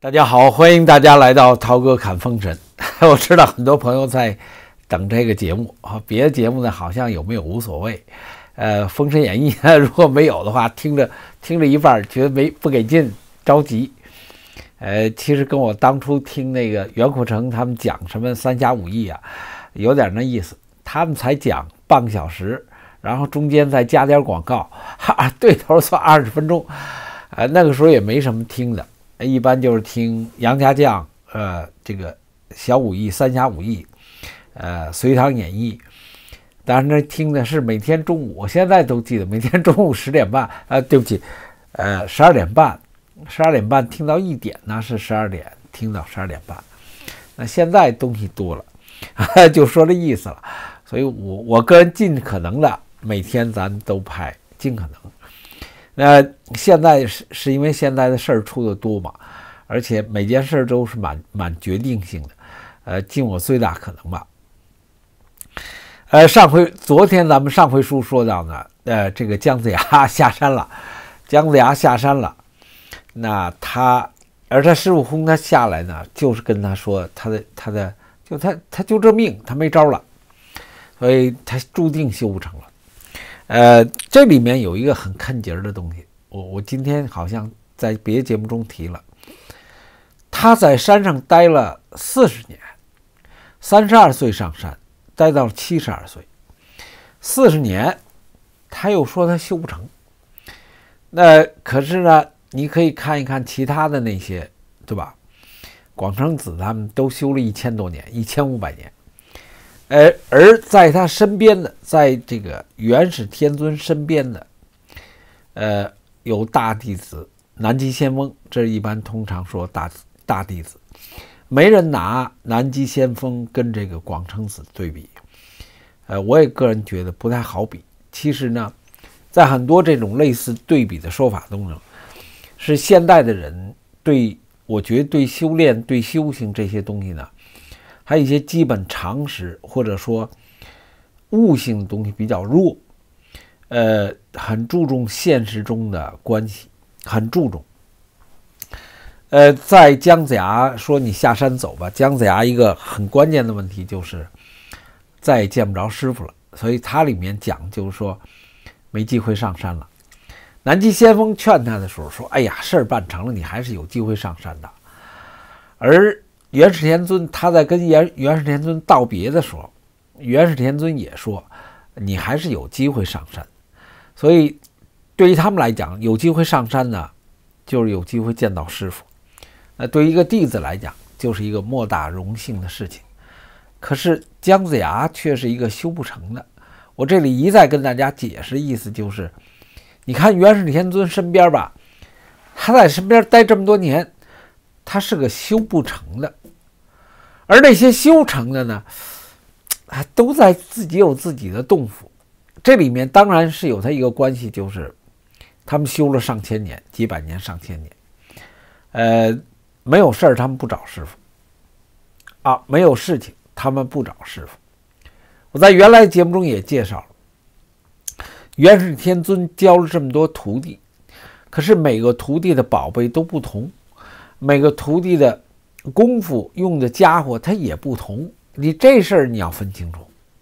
大家好，欢迎大家来到涛哥侃风神。我知道很多朋友在等这个节目啊，别的节目呢好像有没有无所谓。呃，《封神演义》呢，如果没有的话，听着听着一半觉得没不给劲，着急。呃，其实跟我当初听那个袁阔成他们讲什么三侠五义啊，有点那意思。他们才讲半个小时，然后中间再加点广告，哈，对头算二十分钟。呃，那个时候也没什么听的。一般就是听杨家将，呃，这个小武艺、三侠五义，呃，隋唐演义。当然，那听的是每天中午，我现在都记得，每天中午十点半，呃，对不起，呃，十二点半，十二点半听到一点呢，是十二点听到十二点半。那现在东西多了，就说这意思了。所以我我个人尽可能的每天咱都拍，尽可能。那现在是是因为现在的事儿出的多嘛，而且每件事都是蛮蛮决定性的，呃，尽我最大可能吧。呃，上回昨天咱们上回书说到呢，呃，这个姜子牙下山了，姜子牙下山了，那他而他师傅轰他下来呢，就是跟他说他的他的就他他就这命，他没招了，所以他注定修不成了。呃，这里面有一个很看节的东西，我我今天好像在别的节目中提了，他在山上待了四十年，三十二岁上山，待到七十二岁，四十年，他又说他修不成。那可是呢，你可以看一看其他的那些，对吧？广成子他们都修了一千多年，一千五百年。呃，而在他身边的，在这个元始天尊身边的，呃，有大弟子南极仙翁，这一般通常说大大弟子，没人拿南极仙翁跟这个广成子对比。呃，我也个人觉得不太好比。其实呢，在很多这种类似对比的说法中呢，是现代的人对，我觉得对修炼、对修行这些东西呢，还有一些基本常识或者说悟性的东西比较弱，呃，很注重现实中的关系，很注重。呃，在姜子牙说你下山走吧，姜子牙一个很关键的问题就是再也见不着师傅了，所以他里面讲就是说没机会上山了。南极仙翁劝他的时候说：“哎呀，事儿办成了，你还是有机会上山的。”而元始天尊他在跟元元始天尊道别的时候，元始天尊也说你还是有机会上山。所以对于他们来讲，有机会上山呢，就是有机会见到师傅。那对于一个弟子来讲，就是一个莫大荣幸的事情。可是姜子牙却是一个修不成的。我这里一再跟大家解释，意思就是你看元始天尊身边吧，他在身边待这么多年，他是个修不成的。而那些修成的呢，都在自己有自己的洞府。这里面当然是有他一个关系，就是他们修了上千年、几百年、上千年，呃，没有事儿他们不找师傅啊，没有事情他们不找师傅。我在原来的节目中也介绍了，元始天尊教了这么多徒弟，可是每个徒弟的宝贝都不同，每个徒弟的功夫用的家伙它也不同，你这事儿你要分清楚，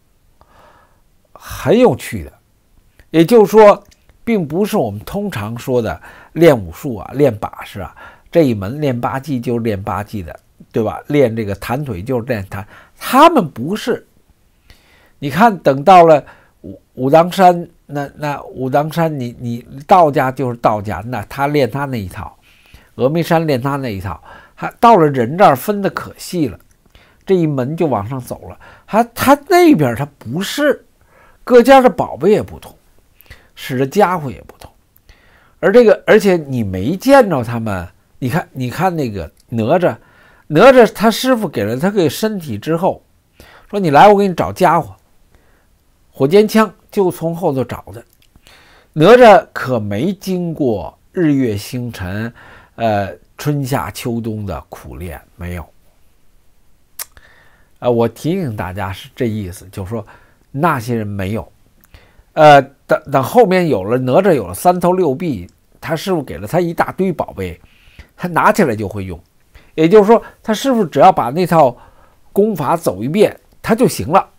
很有趣的。也就是说，并不是我们通常说的练武术啊、练把式啊，这一门练八技就是练八技的，对吧？练这个弹腿就是练弹，他们不是。你看，等到了武武当山，那那武当山你，你你道家就是道家，那他练他那一套；峨眉山练他那一套。他到了人这儿分的可细了，这一门就往上走了。他他那边他不是，各家的宝贝也不同，使的家伙也不同。而这个，而且你没见着他们，你看，你看那个哪吒，哪吒他师傅给了他个身体之后，说你来，我给你找家伙。火尖枪就从后头找的。哪吒可没经过日月星辰，呃。春夏秋冬的苦练没有，呃，我提醒大家是这意思，就是说那些人没有，呃，等等后面有了哪吒有了三头六臂，他师傅给了他一大堆宝贝，他拿起来就会用。 也就是说，他师傅只要把那套功法走一遍，他就行了。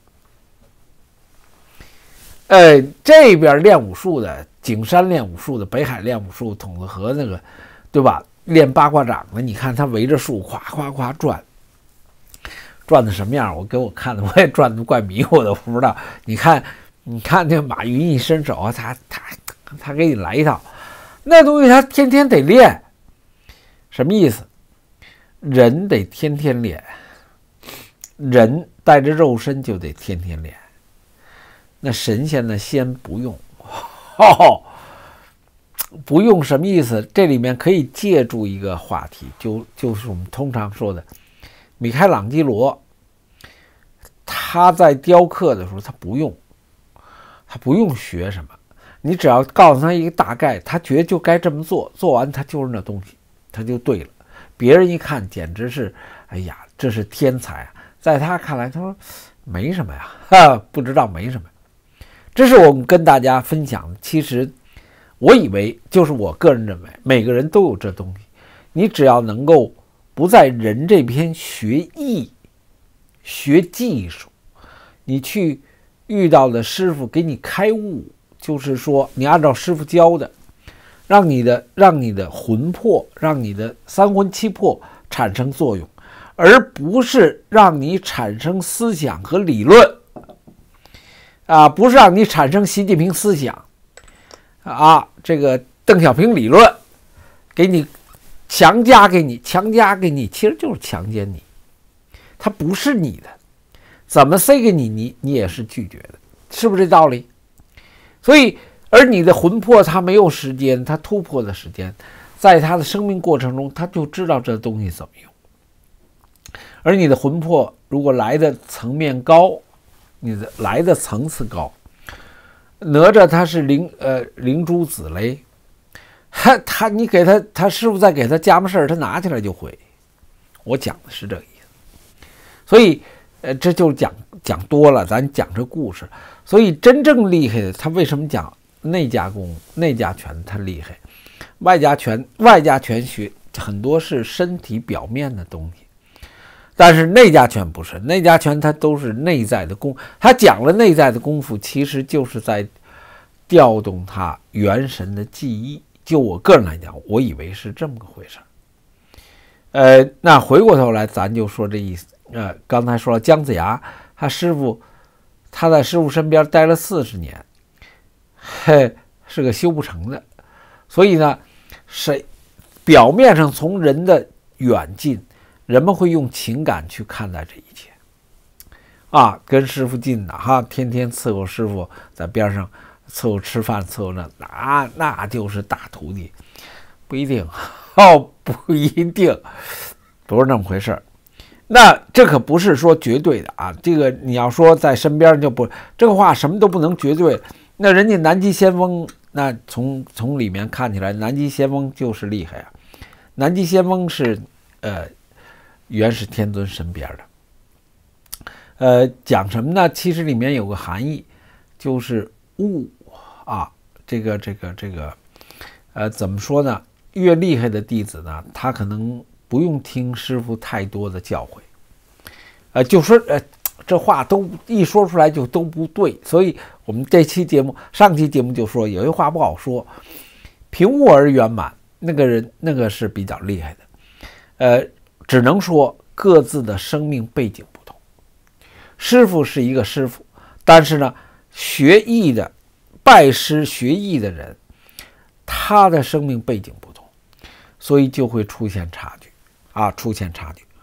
呃，这边练武术的，景山练武术的，北海练武术，筒子河那个，对吧？练八卦掌的，你看他围着树夸夸夸转，转的什么样？我给我看的，我也转的怪迷糊的，我不知道。你看，你看那马云一伸手，他他他给你来一套，那东西他天天得练，什么意思？人得天天练，人带着肉身就得天天练。那神仙呢，先不用，哦，不用什么意思？这里面可以借助一个话题，就就是我们通常说的，米开朗基罗，他在雕刻的时候，他不用，他不用学什么，你只要告诉他一个大概，他觉得就该这么做，做完他就是那东西，他就对了。别人一看，简直是，哎呀，这是天才啊！在他看来，他说没什么呀，哈，不知道没什么。这是我们跟大家分享的。其实，我以为就是我个人认为，每个人都有这东西。你只要能够不在人这边学艺、学技术，你去遇到的师傅给你开悟，就是说你按照师傅教的，让你的让你的魂魄，让你的三魂七魄产生作用，而不是让你产生思想和理论。啊，不是让你产生习近平思想，啊，这个邓小平理论，给你强加给你，强加给你，其实就是强奸你，它不是你的，怎么塞给你，你你也是拒绝的，是不是这道理？所以，而你的魂魄它没有时间，它突破的时间，在它的生命过程中，它就知道这东西怎么用。而你的魂魄如果来的层面高，你的来的层次高，哪吒他是灵呃灵珠紫雷，他他你给他他师傅再给他家么事儿，他拿起来就会。我讲的是这个意思，所以呃这就讲讲多了，咱讲这故事。所以真正厉害的，他为什么讲内家功、内家拳他厉害？外家拳外家拳学很多是身体表面的东西。但是内家拳不是，内家拳它都是内在的功，他讲了内在的功夫，其实就是在调动他元神的记忆。就我个人来讲，我以为是这么个回事。呃，那回过头来，咱就说这意思。呃，刚才说了姜子牙，他师傅他在师傅身边待了四十年，嘿，是个修不成的。所以呢，谁表面上从人的远近。人们会用情感去看待这一切，啊，跟师傅近的哈，天天伺候师傅在边上伺候吃饭，伺候那那那就是大徒弟，不一定哦，不一定，不是那么回事。那这可不是说绝对的啊，这个你要说在身边就不，这个话什么都不能绝对。那人家南极仙翁，那从从里面看起来，南极仙翁就是厉害啊，南极仙翁是呃。元始天尊身边的，呃，讲什么呢？其实里面有个含义，就是悟啊，这个这个这个，呃，怎么说呢？越厉害的弟子呢，他可能不用听师傅太多的教诲，呃，就说呃，这话都一说出来就都不对，所以我们这期节目，上期节目就说有一话不好说，凭悟而圆满，那个人那个是比较厉害的，呃。只能说各自的生命背景不同，师傅是一个师傅，但是呢，学艺的、拜师学艺的人，他的生命背景不同，所以就会出现差距啊，出现差距。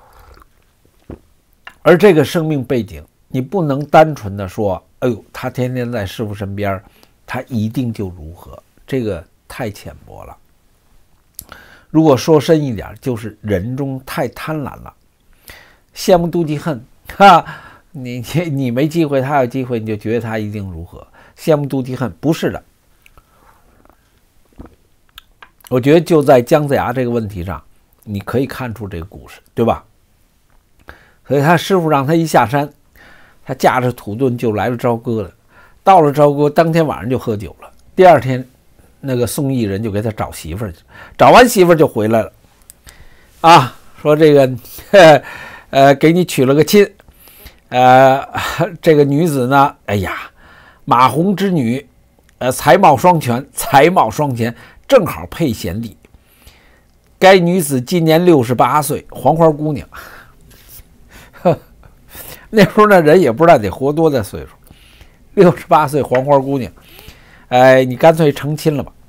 而这个生命背景，你不能单纯的说，哎呦，他天天在师傅身边，他一定就如何，这个太浅薄了。如果说深一点，就是人中太贪婪了，羡慕妒忌恨，哈，你你你没机会，他有机会，你就觉得他一定如何？羡慕妒忌恨不是的。我觉得就在姜子牙这个问题上，你可以看出这个故事，对吧？所以他师傅让他一下山，他驾着土遁就来了朝歌了。到了朝歌，当天晚上就喝酒了。第二天。那个宋义人就给他找媳妇儿去，找完媳妇儿就回来了，啊， 说这个，呵呃，给你娶了个亲，呃，这个女子呢，哎呀，马红之女，呃，才貌双全，才貌双全，正好配贤弟。该女子今年六十八岁，黄花姑娘。呵，那时候那人也不知道得活多大岁数，六十八岁黄花姑娘，哎，你干脆成亲了吧。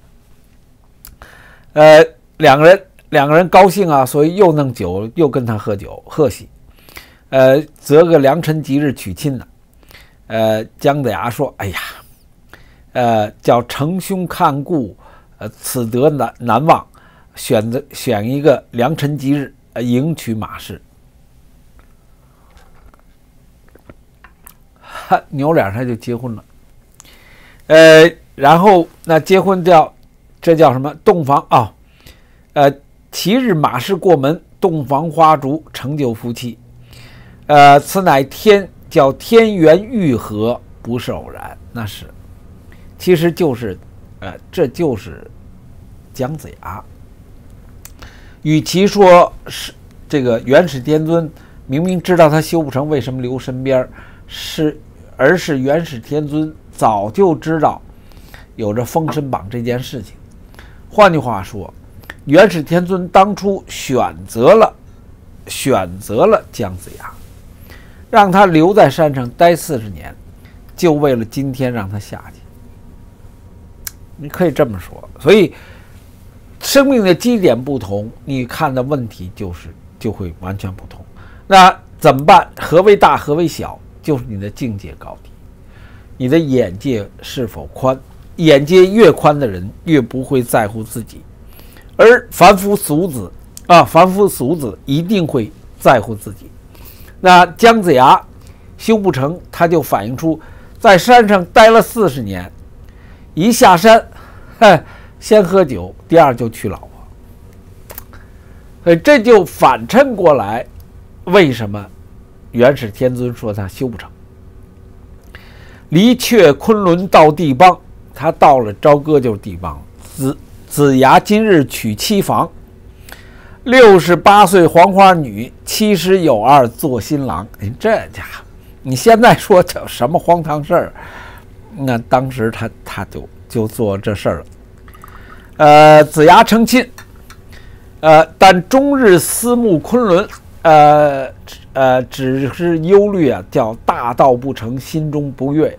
呃，两个人两个人高兴啊，所以又弄酒，又跟他喝酒贺喜。呃，择个良辰吉日娶亲呢。呃，姜子牙说：“哎呀，呃，叫承兄看顾，呃，此德难难忘。选择选一个良辰吉日，呃，迎娶马氏。”哈，扭脸他就结婚了。呃，然后那结婚叫这叫什么？洞房啊、哦，呃，其日马氏过门，洞房花烛，成就夫妻。呃，此乃天叫天缘遇合，不是偶然，那是，其实就是，呃，这就是姜子牙。与其说是这个元始天尊明明知道他修不成，为什么留身边，是而是元始天尊早就知道有着封神榜这件事情。换句话说，元始天尊当初选择了选择了姜子牙，让他留在山上待四十年，就为了今天让他下去。你可以这么说，所以生命的基点不同，你看的问题就是就会完全不同。那怎么办？何为大，何为小？就是你的境界高低，你的眼界是否宽。眼界越宽的人，越不会在乎自己，而凡夫俗子啊，凡夫俗子一定会在乎自己。那姜子牙修不成，他就反映出在山上待了四十年，一下山，嘿，先喝酒，第二就娶老婆。所以这就反衬过来，为什么元始天尊说他修不成？离却昆仑到地邦，他到了朝歌就是地邦。子子牙今日娶妻房，六十八岁黄花女，七十有二做新郎。哎，这家伙，你现在说这什么荒唐事儿？那当时他他就就做这事儿了。呃，子牙成亲，呃，但终日思慕昆仑，呃呃，只是忧虑啊，叫大道不成，心中不悦。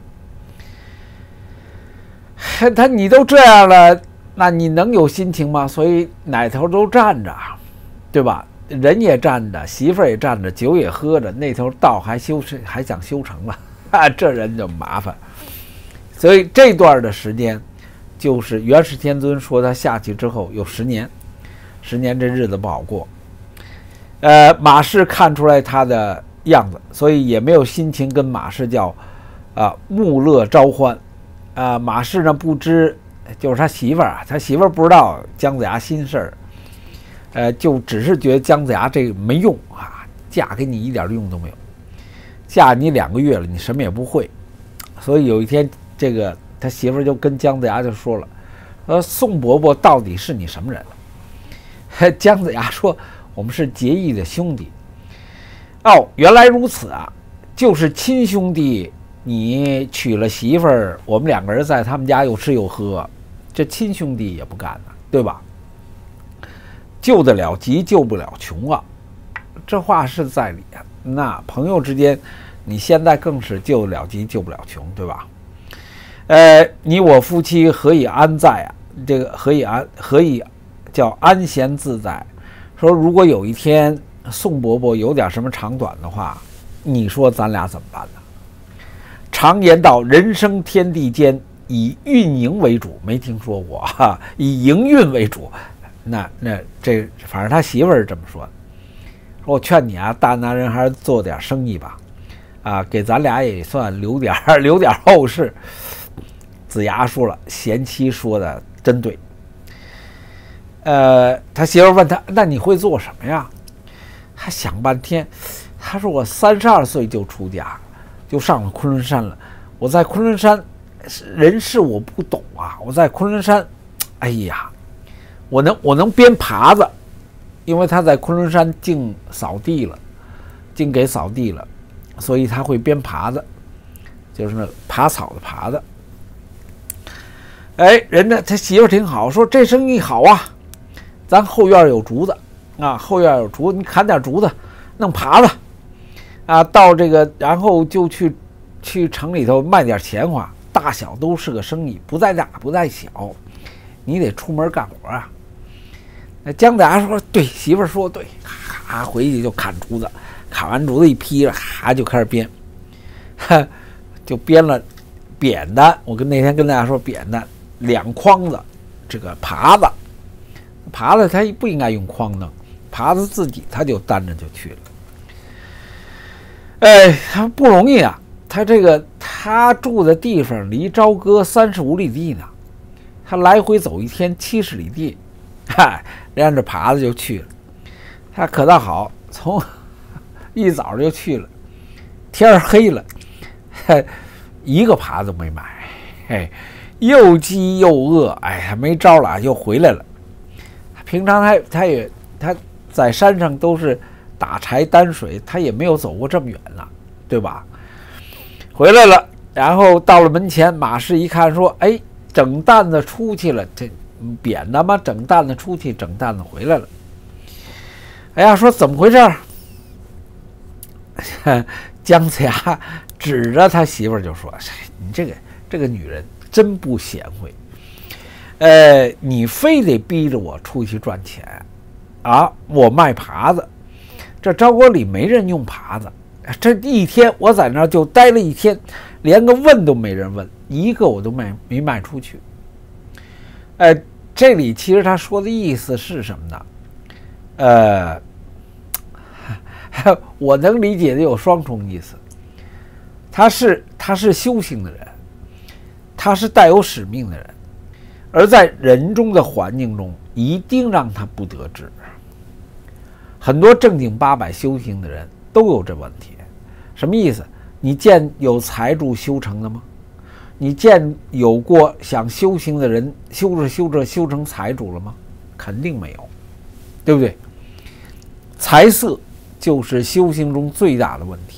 他你都这样了，那你能有心情吗？所以哪头都站着，对吧？人也站着，媳妇儿也站着，酒也喝着，那头道还修还想修成了，啊，这人就麻烦。所以这段的时间，就是元始天尊说他下去之后有十年，十年这日子不好过。呃，马氏看出来他的样子，所以也没有心情跟马氏叫啊穆乐招欢。啊，马氏呢不知，就是他媳妇儿啊，他媳妇儿不知道姜子牙心事儿，呃，就只是觉得姜子牙这个没用啊，嫁给你一点用都没有，嫁你两个月了，你什么也不会。所以有一天，这个他媳妇儿就跟姜子牙就说了，呃，宋伯伯到底是你什么人？姜子牙说，我们是结义的兄弟。哦，原来如此啊，就是亲兄弟。你娶了媳妇儿，我们两个人在他们家又吃又喝，这亲兄弟也不干呢，对吧？救得了急，救不了穷啊，这话是在理啊。那朋友之间，你现在更是救得了急，救不了穷，对吧？呃，你我夫妻何以安在啊？这个何以安？何以叫安闲自在？说如果有一天宋伯伯有点什么长短的话，你说咱俩怎么办呢？常言道，人生天地间，以运营为主，没听说过哈，以营运为主。那那这反正他媳妇儿是这么说的，说我劝你啊，大男人还是做点生意吧，啊，给咱俩也算留点留点后事。子牙说了，贤妻说的真对。呃，他媳妇问他，那你会做什么呀？他想半天，他说我三十二岁就出家。就上了昆仑山了。我在昆仑山，人事我不懂啊。我在昆仑山，哎呀，我能我能编耙子， 因为他在昆仑山净扫地了，净给扫地了，所以他会编耙子，就是那耙草的耙子。哎，人家他媳妇挺好，说这生意好啊，咱后院有竹子啊，后院有竹子，你砍点竹子，弄耙子啊，到这个，然后就去去城里头卖点钱花，大小都是个生意，不在大不在小，你得出门干活啊。那姜子牙说对，媳妇说对，咔回去就砍竹子，砍完竹子一劈，咔就开始编，就编了扁担。我跟那天跟大家说，扁担两筐子这个耙子，耙子他不应该用筐弄，耙子自己他就担着就去了。哎，他不容易啊，他这个他住的地方离朝歌三十五里地呢，他来回走一天七十里地，嗨，连着耙子就去了。他可倒好，从一早就去了，天黑了，嘿，一个耙子没买，嘿，又饥又饿，哎呀，没招了，又回来了。平常他他也他在山上都是打柴担水，他也没有走过这么远了，对吧？回来了，然后到了门前，马氏一看说：“哎，整担子出去了，这扁担嘛，整担子出去，整担子回来了。”哎呀，说怎么回事？姜子牙指着他媳妇儿就说：“你这个这个女人真不贤惠，呃，你非得逼着我出去赚钱啊！我卖耙子，这朝歌里没人用耙子，这一天我在那儿就待了一天，连个问都没人问，一个我都没没卖出去。呃，这里其实他说的意思是什么呢？呃。”我能理解的有双重意思，他是他是修行的人，他是带有使命的人，而在人中的环境中，一定让他不得志。很多正经八百修行的人都有这问题，什么意思？你见有财主修成的吗？你见有过想修行的人修着修着修成财主了吗？肯定没有，对不对？财色就是修行中最大的问题。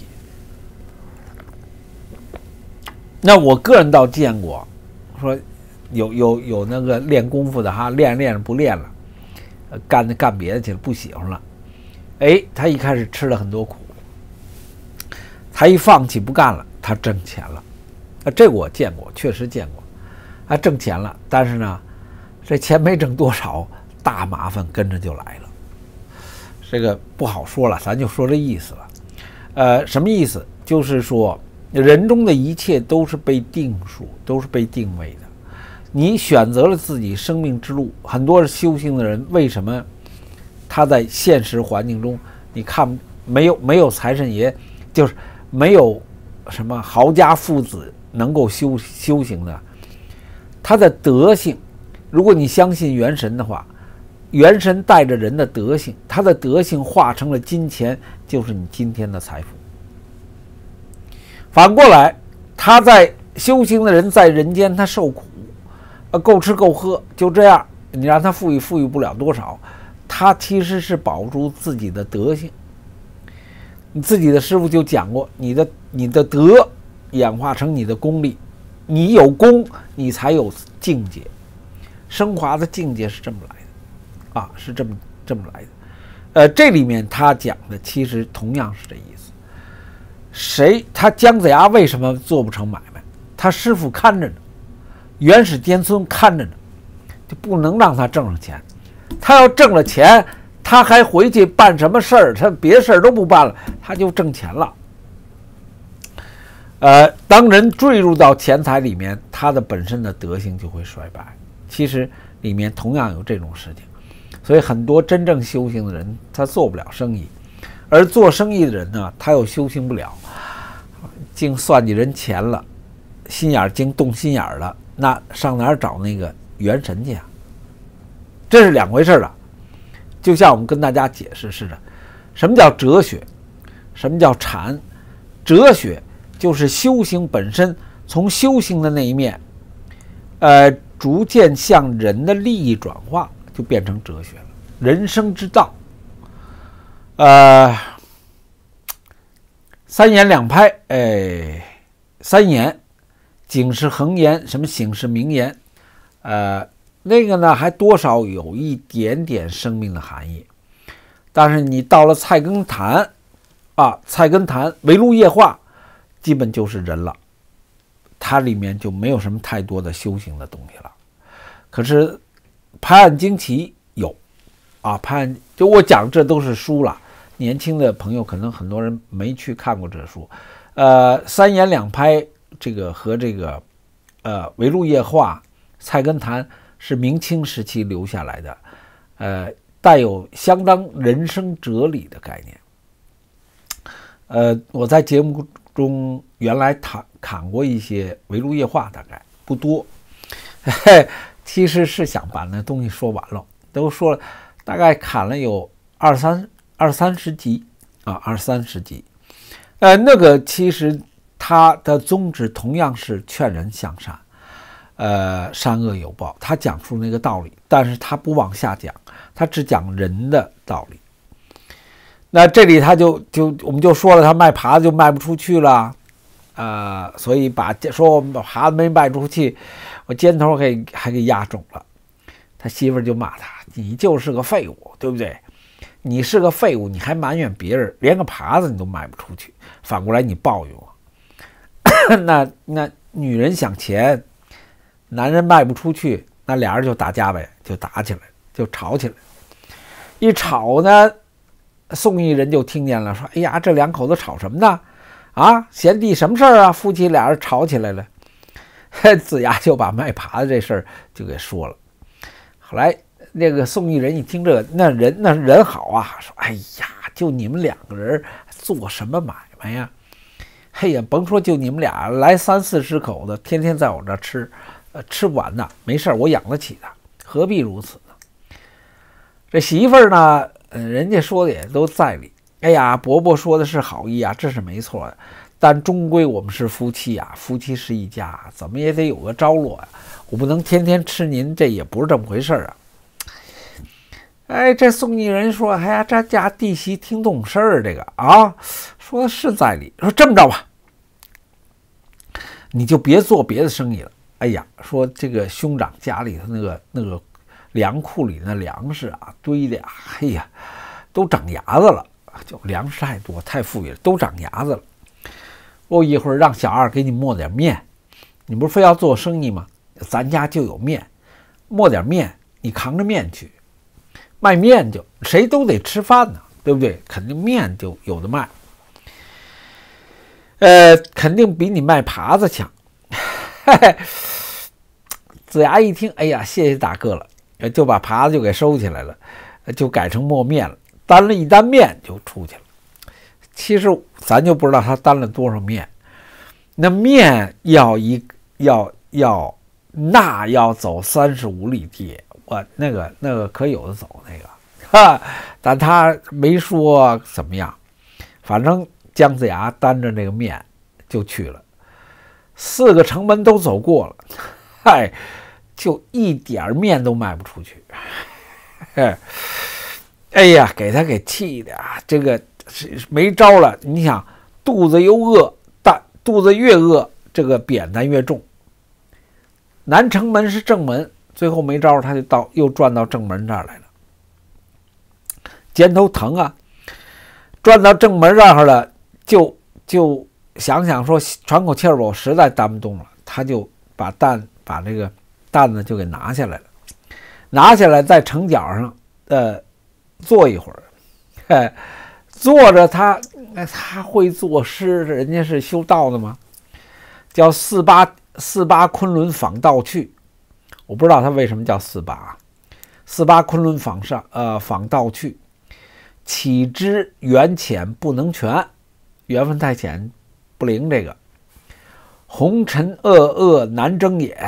那我个人倒见过，说有有有那个练功夫的哈，练练不练了，干干别的去了，不喜欢了。哎，他一开始吃了很多苦，他一放弃不干了，他挣钱了。啊，这个我见过，确实见过，他挣钱了，但是呢，这钱没挣多少，大麻烦跟着就来了。这个不好说了，咱就说这意思了。呃，什么意思？就是说，人中的一切都是被定数，都是被定位的。你选择了自己生命之路，很多修行的人为什么他在现实环境中，你看没有没有财神爷，就是没有什么豪家父子能够修修行的，他的德性，如果你相信元神的话。元神带着人的德性，他的德性化成了金钱，就是你今天的财富。反过来，他在修行的人在人间他受苦，呃，够吃够喝，就这样，你让他富裕富裕不了多少，他其实是保住自己的德性。你自己的师父就讲过，你的你的德演化成你的功力，你有功，你才有境界，升华的境界是这么来的。啊，是这么这么来的，呃，这里面他讲的其实同样是这意思。谁他姜子牙为什么做不成买卖？他师傅看着呢，元始天尊看着呢，就不能让他挣上钱。他要挣了钱，他还回去办什么事儿？他别的事儿都不办了，他就挣钱了。呃，当人坠入到钱财里面，他的本身的德性就会衰败。其实里面同样有这种事情。所以很多真正修行的人，他做不了生意，而做生意的人呢，他又修行不了，净算计人钱了，心眼净动心眼了，那上哪儿找那个元神去啊？这是两回事了。就像我们跟大家解释似的，什么叫哲学？什么叫禅？哲学就是修行本身，从修行的那一面，呃，逐渐向人的利益转化。就变成哲学了，人生之道呃，三言两拍，哎，三言，警示恒言，什么醒世名言，呃，那个呢还多少有一点点生命的含义。但是你到了菜根谭啊，菜根谭围炉夜话，基本就是人了，它里面就没有什么太多的修行的东西了。可是拍案惊奇有啊，拍案就我讲这都是书了，年轻的朋友可能很多人没去看过这书。呃，三言两拍这个和这个呃围炉夜话、菜根谭是明清时期留下来的，呃。带有相当人生哲理的概念。呃，我在节目中原来谈砍过一些围炉夜话，大概不多，嘿，其实是想把那东西说完了，都说了，大概砍了有二三二三十集啊，二三十集。呃，那个其实它的宗旨同样是劝人向善，呃，善恶有报，他讲述那个道理，但是他不往下讲。他只讲人的道理。那这里他就就我们就说了，他卖耙子就卖不出去了，啊、呃，所以把说我们把耙子没卖出去，我肩头给还给压肿了。他媳妇儿就骂他：“你就是个废物，对不对？你是个废物，你还埋怨别人，连个耙子你都卖不出去，反过来你抱怨我。那那女人想钱，男人卖不出去，那俩人就打架呗，就打起来，就吵起来。”一吵呢，宋义人就听见了，说：“哎呀，这两口子吵什么呢？啊，贤弟什么事儿啊？夫妻俩人吵起来了。”子牙就把卖耙子这事儿就给说了。后来那个宋义人一听这个，那人那人好啊，说：“哎呀，就你们两个人做什么买卖呀？嘿呀，甭说就你们俩来三四十口子，天天在我这吃，呃，吃不完的，没事，我养得起的，何必如此？”这媳妇儿呢，呃，人家说的也都在理。哎呀，伯伯说的是好意啊，这是没错的。但终归我们是夫妻啊，夫妻是一家，怎么也得有个着落啊。我不能天天吃您，这也不是这么回事啊。哎，这宋义人说：“哎呀，这家弟媳听懂事儿，这个啊，说的是在理。说这么着吧，你就别做别的生意了。哎呀，说这个兄长家里头那个那个。”粮库里那粮食啊，堆的呀，哎呀，都长牙子了。就粮食太多，太富裕了，都长牙子了。我一会儿让小二给你磨点面，你不是非要做生意吗？咱家就有面，磨点面，你扛着面去卖面就，谁都得吃饭呢，对不对？肯定面就有的卖，呃，肯定比你卖耙子强。嘿嘿，子牙一听，哎呀，谢谢大哥了。就把耙子就给收起来了，就改成磨面了，担了一担面就出去了。其实咱就不知道他担了多少面，那面要一要要那要走三十五里地，我那个那个可有的走那个，哈，但他没说怎么样，反正姜子牙担着那个面就去了，四个城门都走过了，嗨。就一点面都卖不出去，哎呀，给他给气的啊！这个没招了。你想，肚子又饿，但肚子越饿，这个扁担越重。南城门是正门，最后没招，他就到又转到正门这儿来了，肩头疼啊！转到正门这儿了，就就想想说喘口气儿吧，我实在担不动了，他就把担把这个。担子就给拿下来了，拿下来在城角上，呃，坐一会儿，哎，坐着他，他会作诗，人家是修道的吗？叫四八四八昆仑访道去，我不知道他为什么叫四八，四八昆仑访上，呃，访道去，岂知缘浅不能全，缘分太浅不灵，这个红尘恶恶难争也。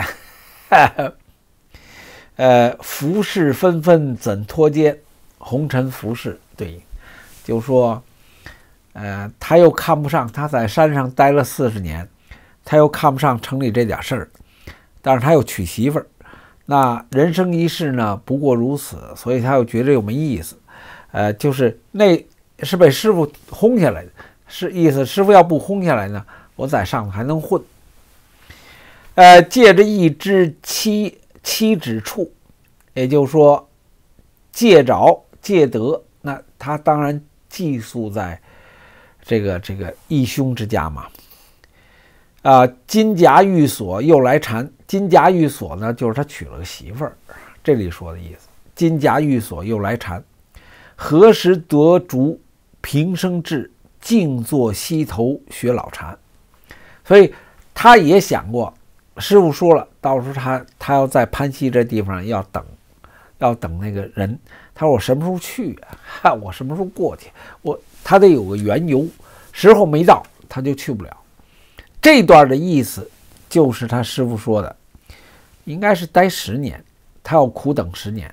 呃，浮世纷纷怎脱间？红尘浮世对应，就说，呃，他又看不上，他在山上待了四十年，他又看不上城里这点事儿，但是他又娶媳妇儿，那人生一世呢，不过如此，所以他又觉得又没意思，呃，就是那是被师傅轰下来的，是意思师傅要不轰下来呢，我在上头还能混。呃，借着一只七七指处，也就是说借着借得，那他当然寄宿在这个这个义兄之家嘛。啊、呃，金甲玉锁又来缠，金甲玉锁呢，就是他娶了个媳妇儿，这里说的意思。金甲玉锁又来缠，何时得竹平生志，静坐溪头学老禅。所以他也想过，师傅说了，到时候他他要在潘溪这地方要等，要等那个人。他说我什么时候去啊？哈，我什么时候过去？我他得有个缘由，时候没到，他就去不了。这段的意思就是他师傅说的，应该是待十年，他要苦等十年。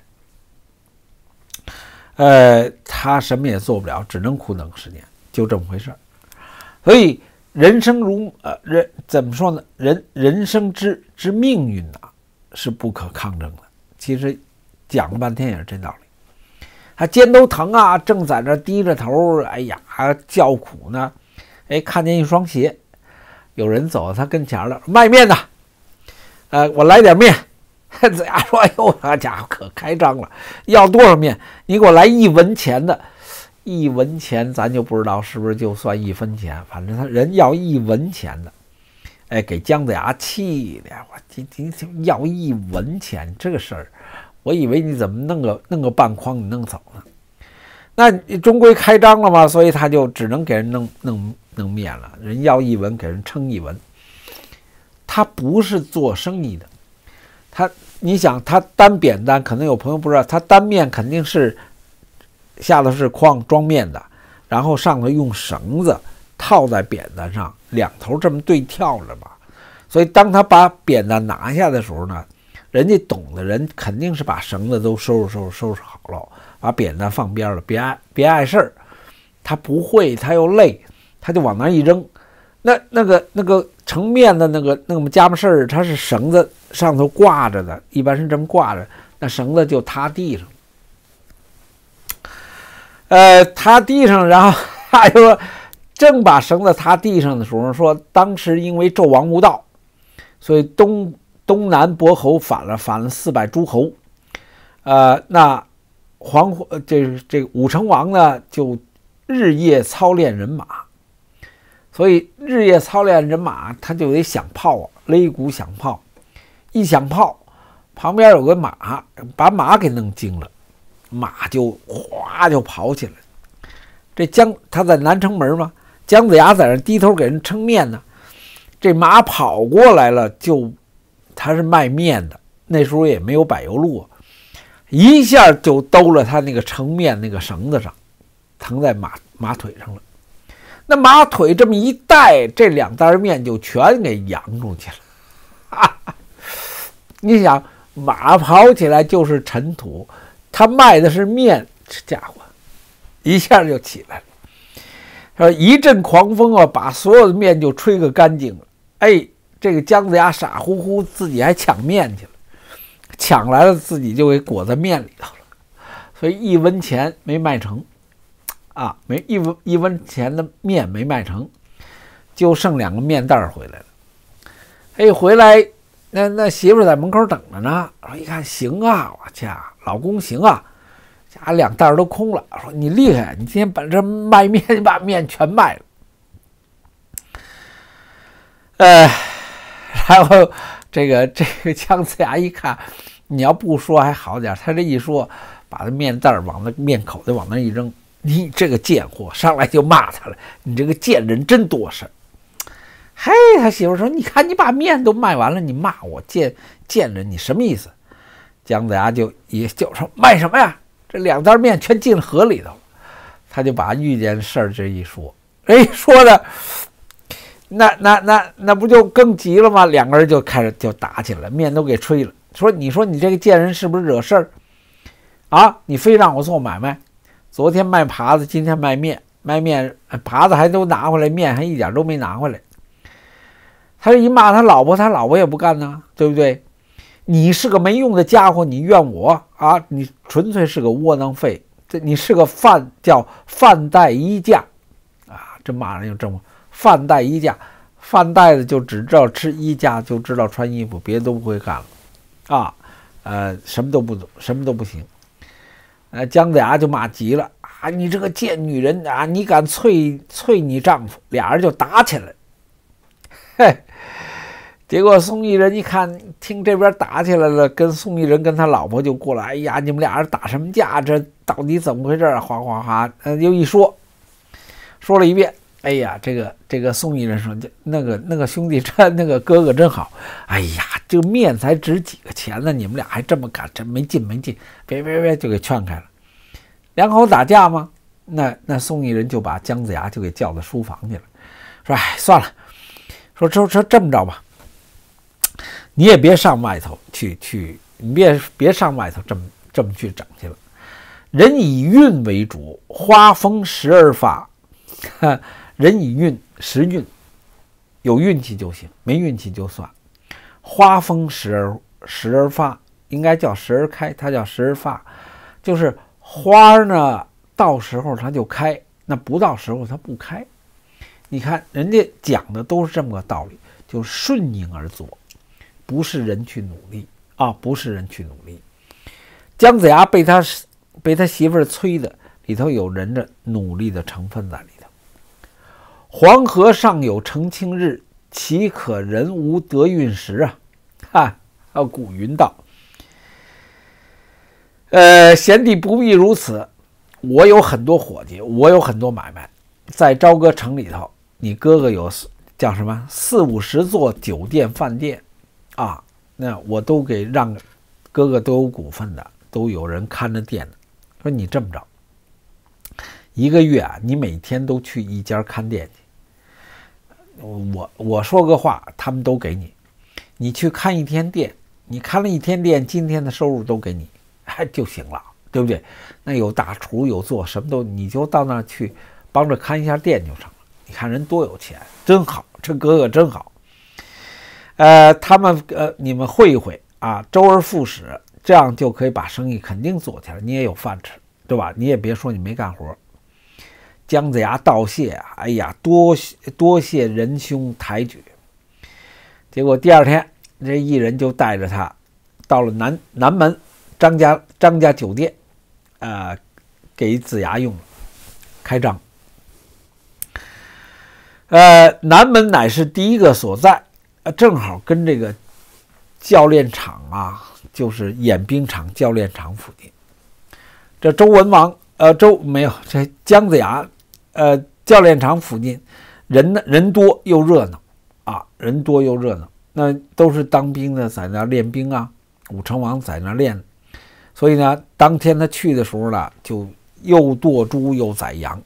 呃，他什么也做不了，只能苦等十年，就这么回事。所以人生如呃人怎么说呢？人人生之之命运呐、啊，是不可抗争的。其实讲了半天也是这道理。他肩都疼啊，正在那低着头，哎呀叫苦呢。哎，看见一双鞋，有人走到他跟前了，卖面的，呃，我来点面。子牙说：“哎呦，那家伙可开张了，要多少面？你给我来一文钱的，一文钱咱就不知道是不是就算一分钱，反正他人要一文钱的。哎，给姜子牙气的，我今今要一文钱这个事儿，我以为你怎么弄个弄个半筐你弄走呢？那你终归开张了嘛，所以他就只能给人弄弄弄面了。人要一文，给人称一文。他不是做生意的。”他，你想，他单扁担，可能有朋友不知道，他单面肯定是下头是筐装面的，然后上头用绳子套在扁担上，两头这么对跳着吧。所以当他把扁担拿下的时候呢，人家懂的人肯定是把绳子都收拾收拾收拾好了，把扁担放边了，别碍别碍事儿。他不会，他又累，他就往那一扔。那那个那个盛面的那个那么家伙事儿，它是绳子上头挂着的，一般是这么挂着，那绳子就塌地上。呃，塌地上，然后还说，正把绳子塌地上的时候，说当时因为纣王无道，所以东东南伯侯反了，反了四百诸侯。呃，那黄这这个武成王呢，就日夜操练人马。所以日夜操练人马，他就得响炮啊，擂鼓响炮。一响炮，旁边有个马，把马给弄惊了，马就哗就跑起来。这姜他在南城门嘛，姜子牙在那低头给人称面呢。这马跑过来了，就他是卖面的，那时候也没有柏油路、啊，一下就兜了他那个盛面那个绳子上，疼在马马腿上了。那马腿这么一带，这两袋面就全给扬出去了。哈哈，你想，马跑起来就是尘土，他卖的是面，这家伙一下就起来了。说一阵狂风啊，把所有的面就吹个干净了。哎，这个姜子牙傻乎乎，自己还抢面去了，抢来了自己就给裹在面里头了，所以一文钱没卖成。啊，没一文一文钱的面没卖成，就剩两个面袋回来了。哎，回来那那媳妇在门口等着呢。说一看行啊，我家老公行啊，家两袋都空了。说你厉害，你今天把这卖面，你把面全卖了。呃，然后这个这个姜子牙一看，你要不说还好点，他这一说，把这面袋往那面口袋往那一扔。你这个贱货，上来就骂他了，你这个贱人真多事。嘿，他媳妇说，你看你把面都卖完了，你骂我贱贱人，你什么意思？姜子牙就也就说，卖什么呀，这两袋面全进河里头了。他就把遇见事儿这一说，哎，说的那那那那不就更急了吗？两个人就开始就打起来，面都给吹了。说你说你这个贱人是不是惹事儿啊？你非让我做买卖，昨天卖耙子，今天卖面，卖面耙子还都拿回来，面还一点都没拿回来。他一骂他老婆，他老婆也不干呢，对不对？你是个没用的家伙，你怨我啊？你纯粹是个窝囊废， 这你是个饭叫饭带衣架啊，这骂人就这么饭带衣架，饭带子就只知道吃，衣架就知道穿衣服，别的都不会干了啊，呃，什么都不懂，什么都不行。呃，姜子牙就骂急了啊！你这个贱女人啊！你敢啐啐你丈夫，俩人就打起来了。嘿，结果宋义人一看，听这边打起来了，跟宋义人跟他老婆就过来，哎呀，你们俩人打什么架？这到底怎么回事啊？哗哗哗，呃，又一说，说了一遍。哎呀，这个这个宋义人说，那个那个兄弟真那个哥哥真好。哎呀，这个面才值几个钱呢？你们俩还这么干，真没劲没劲！别别别，就给劝开了。两口打架吗？那那宋义人就把姜子牙就给叫到书房去了，说：“哎，算了，说说说这么着吧，你也别上外头去去，你别别上外头这么这么去整去了。人以运为主，花风时而发。人以运时运，有运气就行，没运气就算。花风时而时而发，应该叫时而开，它叫时而发，就是花呢，到时候它就开，那不到时候它不开。你看人家讲的都是这么个道理，就顺应而作，不是人去努力啊，不是人去努力。姜子牙被他被他媳妇儿催的，里头有人的努力的成分在里头。黄河上有澄清日，岂可人无得运时啊！哈，还有古云道。呃，贤弟不必如此，我有很多伙计，我有很多买卖，在朝歌城里头，你哥哥有叫什么四五十座酒店饭店啊，那我都给让哥哥都有股份的，都有人看着店的。说你这么着，一个月啊，你每天都去一家看店去。我我说个话，他们都给你，你去看一天店，你看了一天店，今天的收入都给你，哎就行了，对不对？那有大厨有做什么都，你就到那去帮着看一下店就成了。你看人多有钱，真好，这哥哥真好。呃，他们呃，你们会一会啊，周而复始，这样就可以把生意肯定做起来，你也有饭吃，对吧？你也别说你没干活。姜子牙道谢啊，哎呀，多多谢仁兄抬举。结果第二天，这一人就带着他到了南南门张家张家酒店，呃，给子牙用了，开张。呃，南门乃是第一个所在，呃，正好跟这个教练场啊，就是演兵场、教练场附近。这周文王，呃，周没有这姜子牙。呃，教练场附近人呢人多又热闹啊，人多又热闹，那都是当兵的在那练兵啊，武成王在那练，所以呢，当天他去的时候呢，就又剁猪又宰羊，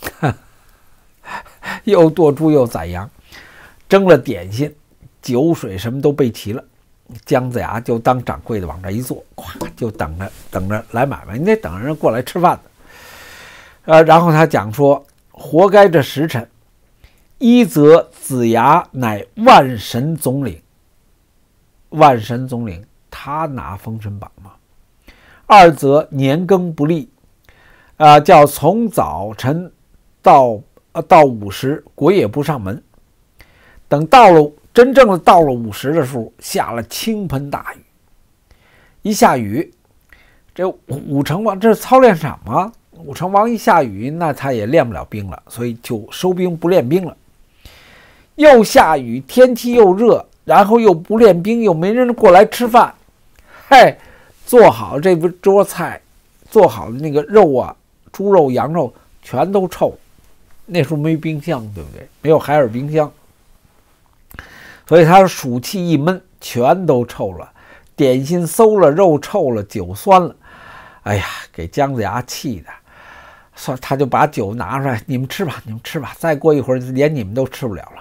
又剁猪又宰羊，蒸了点心、酒水什么都备齐了。姜子牙就当掌柜的往这一坐，咵就等着等着来买卖，你得等人过来吃饭的。呃，然后他讲说。活该这时辰，一则子牙乃万神总领，万神总领他拿封神榜吗？二则年庚不利，啊、呃，叫从早晨到呃到午时，鬼也不上门。等到了真正的到了午时的时候，下了倾盆大雨。一下雨，这武成王这是操练场吗？武成王一下雨，那他也练不了兵了，所以就收兵不练兵了。又下雨，天气又热，然后又不练兵，又没人过来吃饭。嘿，做好这桌菜，做好的那个肉啊，猪肉、羊肉全都臭。那时候没冰箱，对不对？没有海尔冰箱，所以他暑气一闷，全都臭了。点心馊了，肉臭了，酒酸了。哎呀，给姜子牙气的。所以他就把酒拿出来，你们吃吧，你们吃吧，再过一会儿连你们都吃不了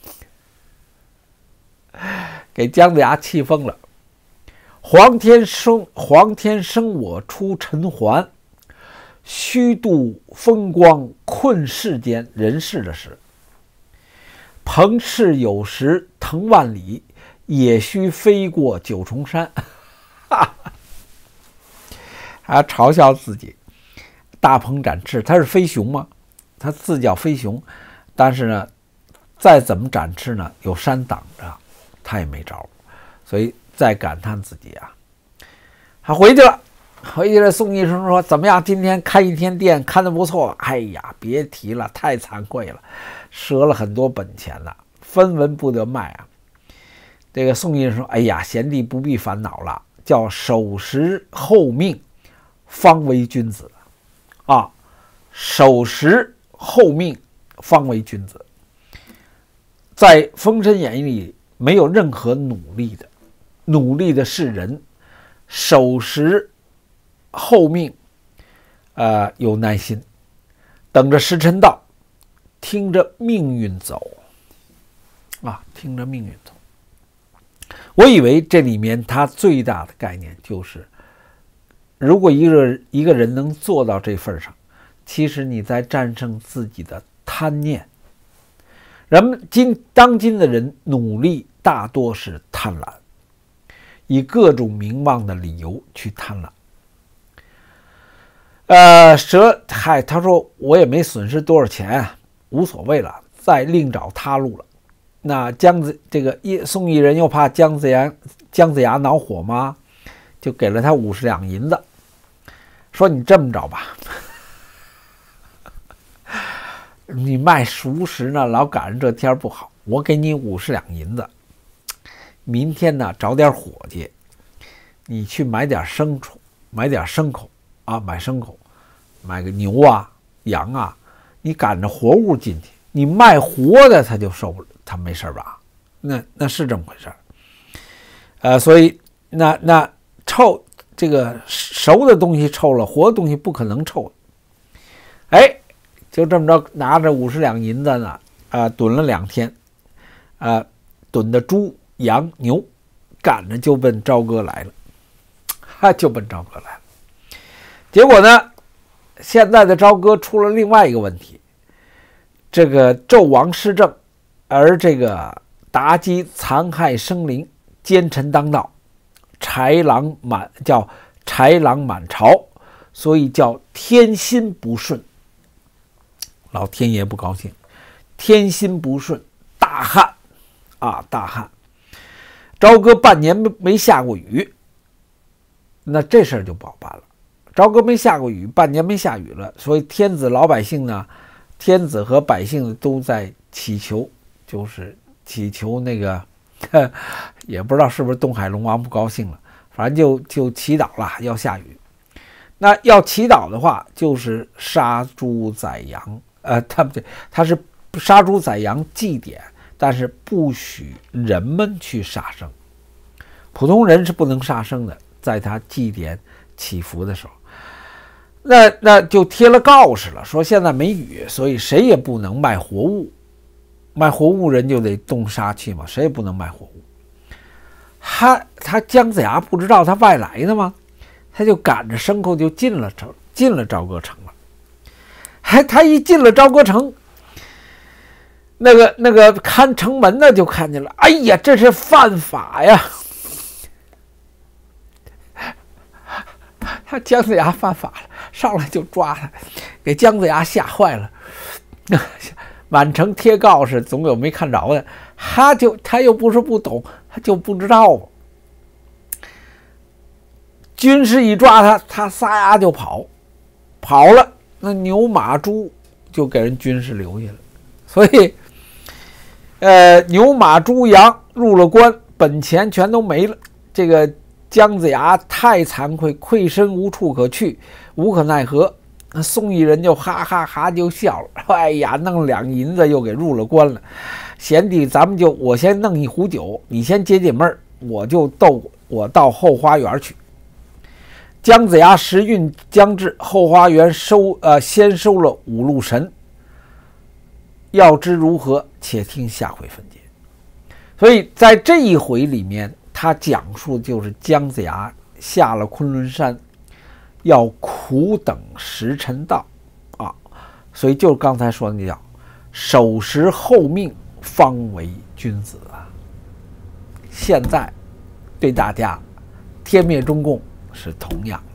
了，给姜子牙气疯了。黄天生，黄天生我出尘寰，虚度风光困世间，人世的事。鹏翅有时腾万里，也须飞过九重山。还嘲笑自己。 大鹏展翅，他是飞熊嘛，他自叫飞熊，但是呢，再怎么展翅呢，有山挡着，他也没招，所以再感叹自己啊，他回去了。回去了，宋医生说：“怎么样？今天开一天店，看得不错。”哎呀，别提了，太惭愧了，折了很多本钱了，分文不得卖啊。这个宋医生说：“哎呀，贤弟不必烦恼了，叫守时候命，方为君子啊！守时候命，方为君子。在《封神演义》里，没有任何努力的，努力的是人，守时。”后命，呃，有耐心，等着时辰到，听着命运走，啊，听着命运走。我以为这里面它最大的概念就是，如果一个一个人能做到这份上，其实你在战胜自己的贪念。人们今当今的人努力大多是贪婪，以各种名望的理由去贪婪。呃，蛇嗨，他说我也没损失多少钱啊，无所谓了，再另找他路了。那姜子这个宋义人又怕姜子牙姜子牙恼火吗？就给了他五十两银子，说你这么着吧，你卖熟食呢，老赶上这天不好，我给你五十两银子，明天呢找点伙计，你去买点牲畜，买点牲口。啊，买牲口，买个牛啊、羊啊，你赶着活物进去，你卖活的他就受不了，他没事吧？那那是这么回事。呃，所以那那臭这个熟的东西臭了，活的东西不可能臭。哎，就这么着，拿着五十两银子呢，啊，蹲了两天，啊，蹲的猪、羊、牛，赶着就奔朝歌来了，哈，就奔朝歌来了。结果呢，现在的朝歌出了另外一个问题，这个纣王失政，而这个妲己残害生灵，奸臣当道，豺狼满叫豺狼满朝，所以叫天心不顺。老天爷不高兴，天心不顺，大旱啊，大旱。朝歌半年没下过雨，那这事儿就不好办了。朝歌没下过雨，半年没下雨了，所以天子老百姓呢，天子和百姓都在祈求，就是祈求那个，也不知道是不是东海龙王不高兴了，反正就就祈祷了，要下雨。那要祈祷的话，就是杀猪宰羊，呃，他不对，他是杀猪宰羊祭典，但是不许人们去杀生，普通人是不能杀生的，在他祭典祈福的时候。那那就贴了告示了，说现在没雨，所以谁也不能卖活物，卖活物人就得动杀气嘛，谁也不能卖活物。他他姜子牙不知道他外来的吗？他就赶着牲口就进了朝进了朝歌城了。还他一进了朝歌城，那个那个看城门的就看见了，哎呀，这是犯法呀！他姜子牙犯法了，上来就抓他，给姜子牙吓坏了。满城贴告示，总有没看着的，他就他又不是不懂，他就不知道。军士一抓他，他撒丫就跑，跑了，那牛马猪就给人军士留下了。所以，呃，牛马猪羊入了关，本钱全都没了。这个姜子牙太惭愧，愧身无处可去，无可奈何。那宋义人就哈哈哈就笑了，哎呀，弄两银子又给入了关了。贤弟，咱们就我先弄一壶酒，你先解解闷儿，我就斗我到后花园去。姜子牙时运将至，后花园收呃先收了五路神。要知如何，且听下回分解。所以在这一回里面，他讲述就是姜子牙下了昆仑山，要苦等时辰到啊，所以就是刚才说的那叫守时候命，方为君子啊。现在对大家天灭中共是同样。